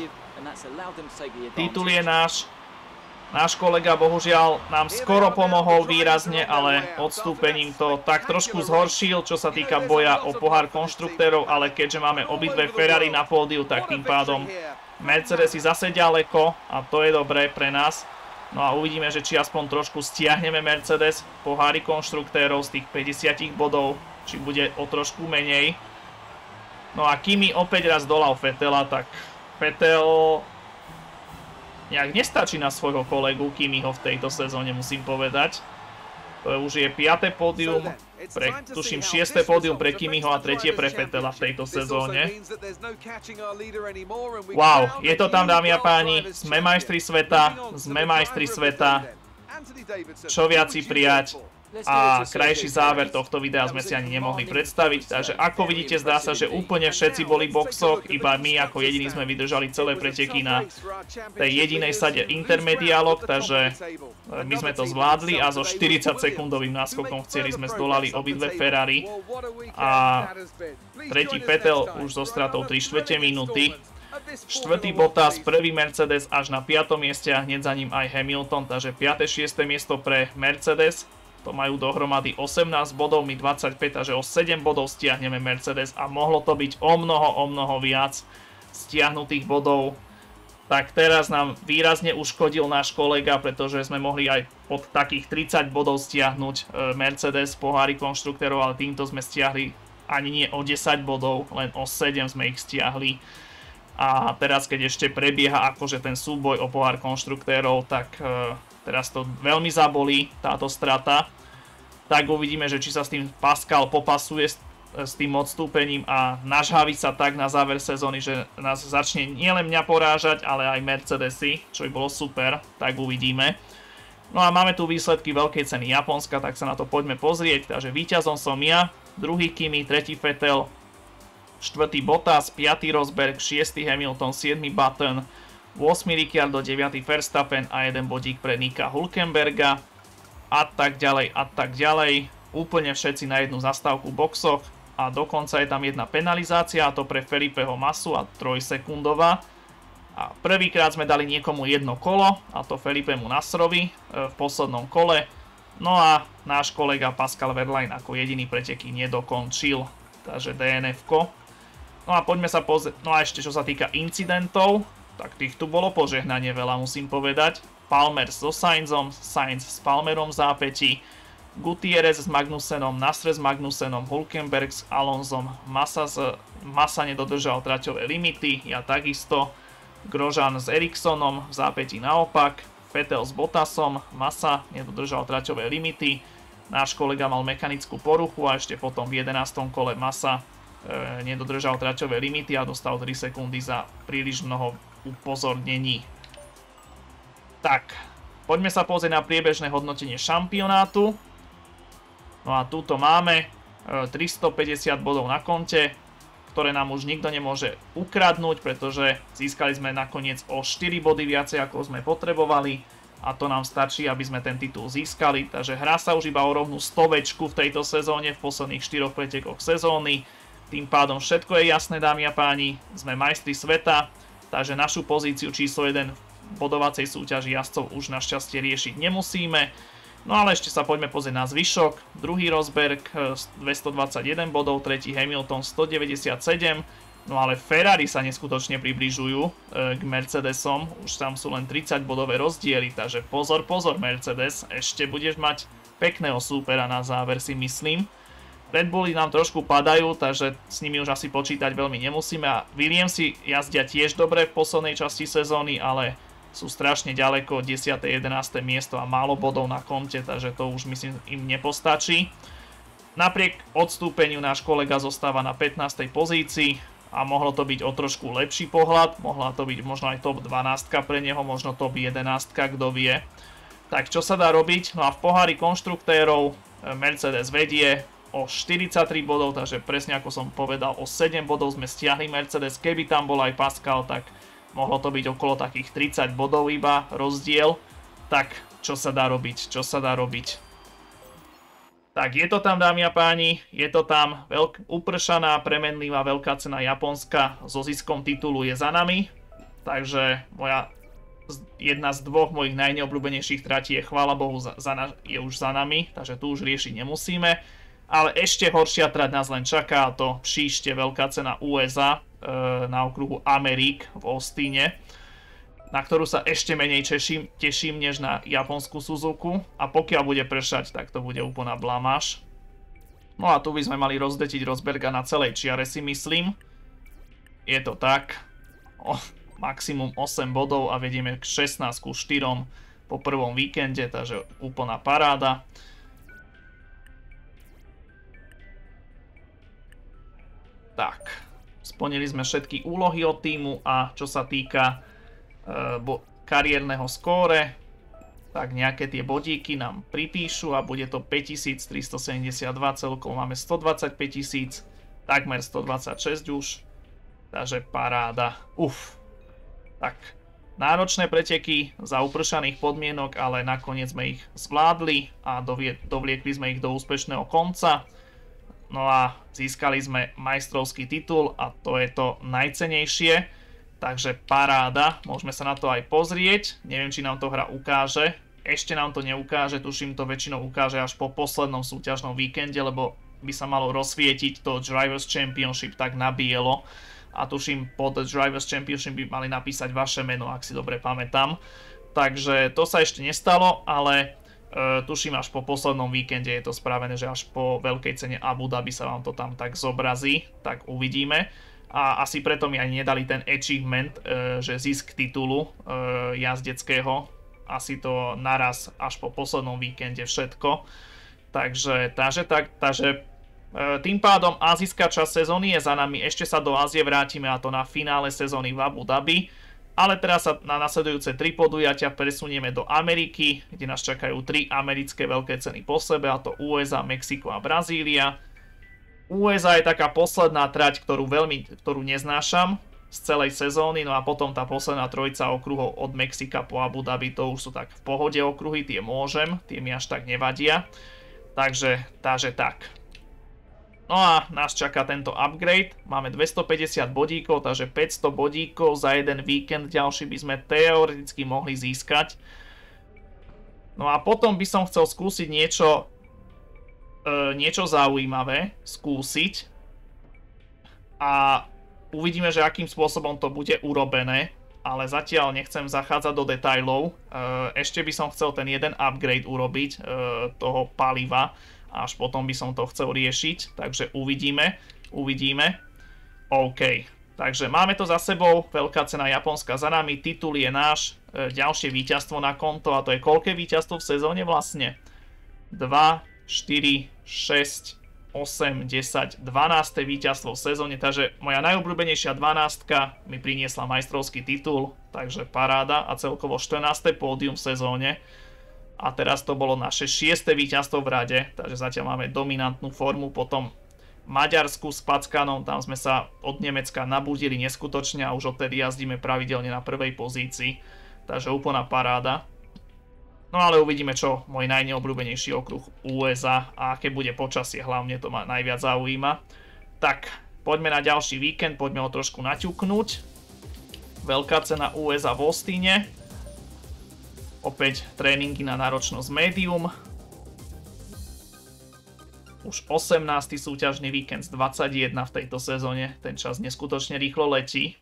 Titul je náš. Náš kolega bohužiaľ nám skoro pomohol výrazne, ale odstúpením to tak trošku zhoršil, čo sa týka boja o pohár konštruktérov, ale keďže máme obidve Ferrari na pódiu, tak tým pádom Mercedes si zase ďaleko a to je dobré pre nás. No a uvidíme, že či aspoň trošku stiahneme Mercedes pohári konštruktérov z tých 50 bodov, či bude o trošku menej. No a Kimi opäť raz dolal Vettela, tak Vettel nejak nestačí na svojho kolegu Kimiho v tejto sezóne, musím povedať. To už je 5. pódium, tuším 6. pódium pre Kimiho a 3. pre Vettela v tejto sezóne. Wow, je to tam, dámy a páni, sme majstri sveta, čo viac si prijať. A krajší záver tohto videa sme si ani nemohli predstaviť, takže ako vidíte, zdá sa, že úplne všetci boli v boxoch, iba my ako jediní sme vydržali celé preteky na tej jedinej sade intermediálok, takže my sme to zvládli a so 40-sekundovým náskokom chceli sme zdolali obidve Ferrari a tretí Vettel už so stratou 3/4 minúty. Štvrtý Bottas, prvý Mercedes až na 5. mieste a hneď za ním aj Hamilton, takže 5. 6. miesto pre Mercedes. To majú dohromady 18 bodov, my 25, takže o 7 bodov stiahneme Mercedes a mohlo to byť o mnoho viac stiahnutých bodov. Tak teraz nám výrazne uškodil náš kolega, pretože sme mohli aj pod takých 30 bodov stiahnuť Mercedes v pohári konštruktérov, ale týmto sme stiahli ani nie o 10 bodov, len o 7 sme ich stiahli. A teraz keď ešte prebieha akože ten súboj o pohár konštruktérov, tak teraz to veľmi zabolí táto strata. Tak uvidíme, že či sa s tým Pascal popasuje s tým odstúpením a nažhaví sa tak na záver sezóny, že nás začne nielen mňa porážať, ale aj Mercedesy, čo by bolo super, tak uvidíme. No a máme tu výsledky veľkej ceny Japonska, tak sa na to poďme pozrieť. Takže víťazom som ja, druhý Kimi, tretí Vettel, štvrtý Bottas, 5. Rosberg, 6. Hamilton, 7. Button, 8. Ricciardo, 9. Verstappen a 1 bodík pre Nika Hülkenberga. A tak ďalej. Úplne všetci na jednu zastávku v boxoch. A dokonca je tam jedna penalizácia, a to pre Felipeho Massu a 3-sekundová. A prvýkrát sme dali niekomu jedno kolo, a to Felipemu Nasrovi v poslednom kole. No a náš kolega Pascal Wehrlein ako jediný preteky nedokončil. Takže DNF-ko. No a poďme sa pozrieť. No a ešte čo sa týka incidentov, tak tých tu bolo požehnanie veľa, musím povedať. Palmer so Sainzom, Sainz s Palmerom v zápätí, Gutierrez s Magnusenom, Nasr s Magnusenom, Hülkenberg s Alonsom, Massa nedodržal traťové limity, ja takisto, Grosjean s Ericssonom v zápätí naopak, Vettel s Bottasom, Massa nedodržal traťové limity, náš kolega mal mechanickú poruchu a ešte potom v 11. kole Massa nedodržal traťové limity a dostal 3 sekundy za príliš mnoho upozornení. Tak, poďme sa pozrieť na priebežné hodnotenie šampionátu. No a túto máme 350 bodov na konte, ktoré nám už nikto nemôže ukradnúť, pretože získali sme nakoniec o 4 body viacej, ako sme potrebovali. A to nám stačí, aby sme ten titul získali. Takže hrá sa už iba o rovnú 100-večku v tejto sezóne, v posledných 4 pretekoch sezóny. Tým pádom všetko je jasné, dámy a páni. Sme majstri sveta, takže našu pozíciu číslo 1 bodovacej súťaži jazdcov už našťastie riešiť nemusíme. No ale ešte sa poďme pozrieť na zvyšok. Druhý Rosberg 221 bodov, tretí Hamilton 197. No ale Ferrari sa neskutočne približujú k Mercedesom. Už tam sú len 30 bodové rozdiely, takže pozor Mercedes, ešte budeš mať pekného súpera na záver, si myslím. Red Bulli nám trošku padajú, takže s nimi už asi počítať veľmi nemusíme. A Williamsi jazdia tiež dobre v poslednej časti sezóny, ale sú strašne ďaleko, 10. 11. miesto a málo bodov na konte, takže to už myslím im nepostačí. Napriek odstúpeniu náš kolega zostáva na 15. pozícii a mohlo to byť o trošku lepší pohľad, mohla to byť možno aj top 12 pre neho, možno top 11, kto vie. Tak čo sa dá robiť? No a v pohári konštruktérov Mercedes vedie o 43 bodov, takže presne ako som povedal, o 7 bodov sme stiahli Mercedes. Keby tam bol aj Pascal, tak mohlo to byť okolo takých 30 bodov iba rozdiel. Tak čo sa dá robiť? Tak je to tam, dámy a páni, je to tam. Upršaná, premenlivá veľká cena Japonska so ziskom titulu je za nami. Takže jedna z dvoch mojich najneobľúbenejších tratí je, chvála Bohu, je už za nami, takže tu už riešiť nemusíme. Ale ešte horšia trať nás len čaká, a to příště veľká cena USA na okruhu Amerik v Austine, na ktorú sa ešte menej teším než na japonskú Suzuku, a pokiaľ bude pršať, tak to bude úplná blamáž. No a tu by sme mali rozdetiť Rosberga na celej čiare, si myslím. Je to tak. Maximum 8 bodov a vedieme k 16-4 po prvom víkende, takže úplná paráda. Tak, splnili sme všetky úlohy od týmu a čo sa týka kariérneho skóre, tak nejaké tie bodíky nám pripíšu a bude to 5372, celkovo máme 125 000, takmer 126 už, takže paráda. Tak, náročné preteky za upršaných podmienok, ale nakoniec sme ich zvládli a dovliekli sme ich do úspešného konca. No a získali sme majstrovský titul a to je to najcennejšie. Takže paráda, môžeme sa na to aj pozrieť. Neviem, či nám to hra ukáže. Ešte nám to neukáže, tuším to väčšinou ukáže až po poslednom súťažnom víkende, lebo by sa malo rozsvietiť to Drivers Championship tak na bielo. A tuším pod Drivers Championship by mali napísať vaše meno, ak si dobre pamätám. Takže to sa ešte nestalo, ale tuším až po poslednom víkende je to spravené, že až po veľkej cene Abu Dhabi sa vám to tam tak zobrazí, tak uvidíme. A asi preto mi aj nedali ten achievement, že zisk titulu jazdeckého, asi to naraz až po poslednom víkende všetko. Takže tým pádom azijská časť sezóny je za nami, ešte sa do Ázie vrátime, a to na finále sezóny v Abu Dhabi. Ale teraz sa na nasledujúce 3 podujatia presunieme do Ameriky, kde nás čakajú 3 americké veľké ceny po sebe, a to USA, Mexiko a Brazília. USA je taká posledná trať, ktorú neznášam z celej sezóny, no a potom tá posledná trojica okruhov od Mexika po Abu Dhabi, to už sú tak v pohode okruhy, tie môžem, tie mi až tak nevadia. Takže tak. No a nás čaká tento upgrade, máme 250 bodíkov, takže 500 bodíkov za jeden víkend ďalší by sme teoreticky mohli získať. No a potom by som chcel skúsiť niečo zaujímavé, skúsiť. A uvidíme, že akým spôsobom to bude urobené, ale zatiaľ nechcem zachádzať do detailov. Ešte by som chcel ten jeden upgrade urobiť, toho paliva. Až potom by som to chcel riešiť, takže uvidíme. OK, takže máme to za sebou, veľká cena Japonska za nami, titul je náš, ďalšie víťazstvo na konto, a to je koľké víťazstvo v sezóne vlastne? 2, 4, 6, 8, 10, 12. víťazstvo v sezóne, takže moja najobľúbenejšia 12 mi priniesla majstrovský titul, takže paráda, a celkovo 14. pódium v sezóne. A teraz to bolo naše 6. víťazstvo v rade, takže zatiaľ máme dominantnú formu. Potom Maďarsku s Packanom, tam sme sa od Nemecka nabudili neskutočne a už odtedy jazdíme pravidelne na prvej pozícii, takže úplná paráda. No ale uvidíme, čo môj najneobľúbenejší okruh USA a aké bude počasie, hlavne to ma najviac zaujíma. Tak, poďme na ďalší víkend, poďme ho trošku naťuknúť. Veľká cena USA v Austine. Opäť tréningy na náročnosť medium. Už 18. súťažný víkend z 21 v tejto sezóne. Ten čas neskutočne rýchlo letí.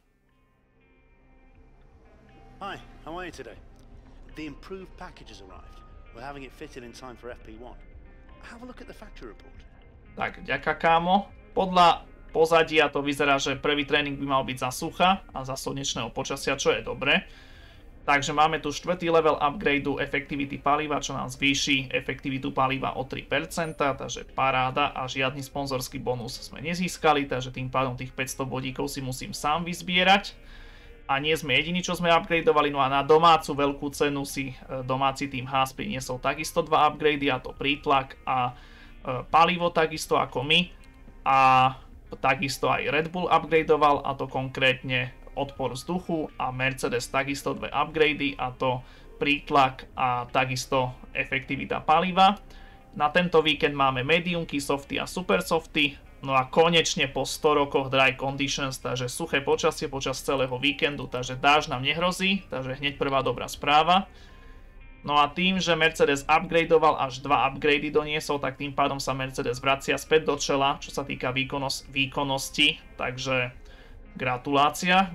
Hi, how are you today? The improved package has arrived. We're having it fitted in time for FP1. Have a look at the factory report. Tak, ďaká kámo. Podľa pozadia to vyzerá, že prvý tréning by mal byť za sucha a za slnečného počasia, čo je dobré. Takže máme tu 4. level upgradeu efektivity paliva, čo nám zvýši efektivitu paliva o 3%, takže paráda, a žiadny sponzorský bonus sme nezískali, takže tým pádom tých 500 bodíkov si musím sám vyzbierať. A nie sme jediní, čo sme upgradeovali, no a na domácu veľkú cenu si domáci tým Haas priniesol takisto 2 upgradey, a to prítlak a palivo takisto ako my. A takisto aj Red Bull upgradeoval, a to konkrétne odpor vzduchu, a Mercedes takisto 2 upgrady, a to prítlak a takisto efektivita paliva. Na tento víkend máme mediumky, softy a super softy. No a konečne po 100 rokoch dry conditions, takže suché počasie počas celého víkendu, takže dážď nám nehrozí, takže hneď prvá dobrá správa. No a tým, že Mercedes upgradeoval, až 2 upgrady doniesol, tak tým pádom sa Mercedes vracia späť do čela, čo sa týka výkonnosti, takže gratulácia.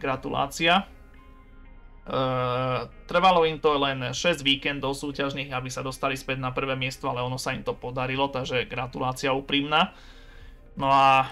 Trvalo im to len 6 víkendov súťažných, aby sa dostali späť na prvé miesto, ale ono sa im to podarilo, takže gratulácia úprimná. No a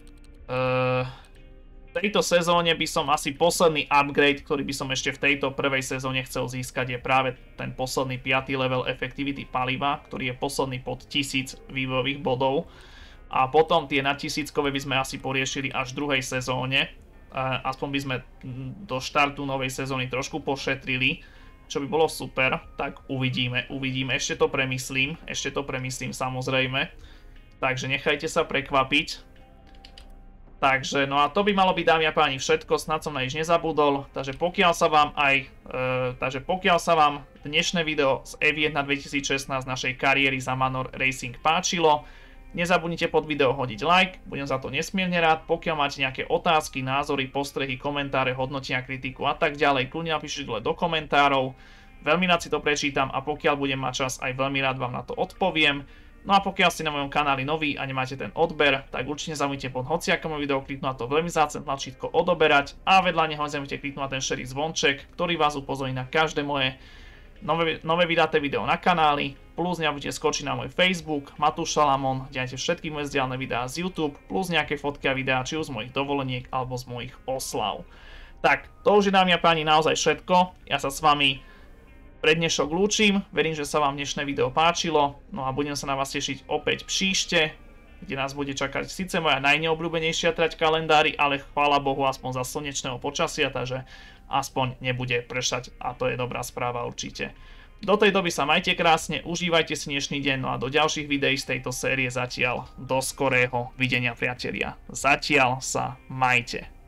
v tejto sezóne by som asi posledný upgrade, ktorý by som ešte v tejto prvej sezóne chcel získať, je práve ten posledný 5. level efektivity paliva, ktorý je posledný pod 1000 vývojových bodov. A potom tie na 1000-kové by sme asi poriešili až v druhej sezóne. Aspoň by sme do štartu novej sezóny trošku pošetrili, čo by bolo super. Tak uvidíme. Ešte to premyslím samozrejme. Takže nechajte sa prekvapiť. Takže, no a to by malo byť, dámy a páni, všetko, snad som na nič nezabudol. Takže pokiaľ sa vám dnešné video z F1 2016 našej kariéry za Manor Racing páčilo, Nezabudnite pod video hodiť like, budem za to nesmierne rád. Pokiaľ máte nejaké otázky, názory, postrehy, komentáre, hodnotenia, kritiku a tak ďalej, kľudne napíšte dole do komentárov. Veľmi rád si to prečítam a pokiaľ budem mať čas, aj veľmi rád vám na to odpoviem. No a pokiaľ ste na mojom kanáli noví a nemáte ten odber, tak určite nezabudnite pod hociakom video kliknúť na to veľmi vzácne tlačítko odoberať a vedľa neho nezabudnite kliknúť na ten šerý zvonček, ktorý vás upozorní na každé moje nové vydaté video na kanáli, plus nebudete skočiť na môj Facebook, Matúš Šalamón, kde nájdete všetky moje vzdialené videá z YouTube, plus nejaké fotky a videá, či už z mojich dovoleniek, alebo z mojich oslav. Tak, to už je, dámy a páni, naozaj všetko. Ja sa s vami pre dnešok lúčim, verím, že sa vám dnešné video páčilo, no a budem sa na vás tešiť opäť příště, kde nás bude čakať síce moja najneobľúbenejšia trať kalendári, ale chvála Bohu aspoň za slnečného počasia, takže aspoň nebude pršať a to je dobrá správa určite. Do tej doby sa majte krásne, užívajte si dnešný deň, no a do ďalších videí z tejto série zatiaľ do skorého videnia, priatelia. Zatiaľ sa majte.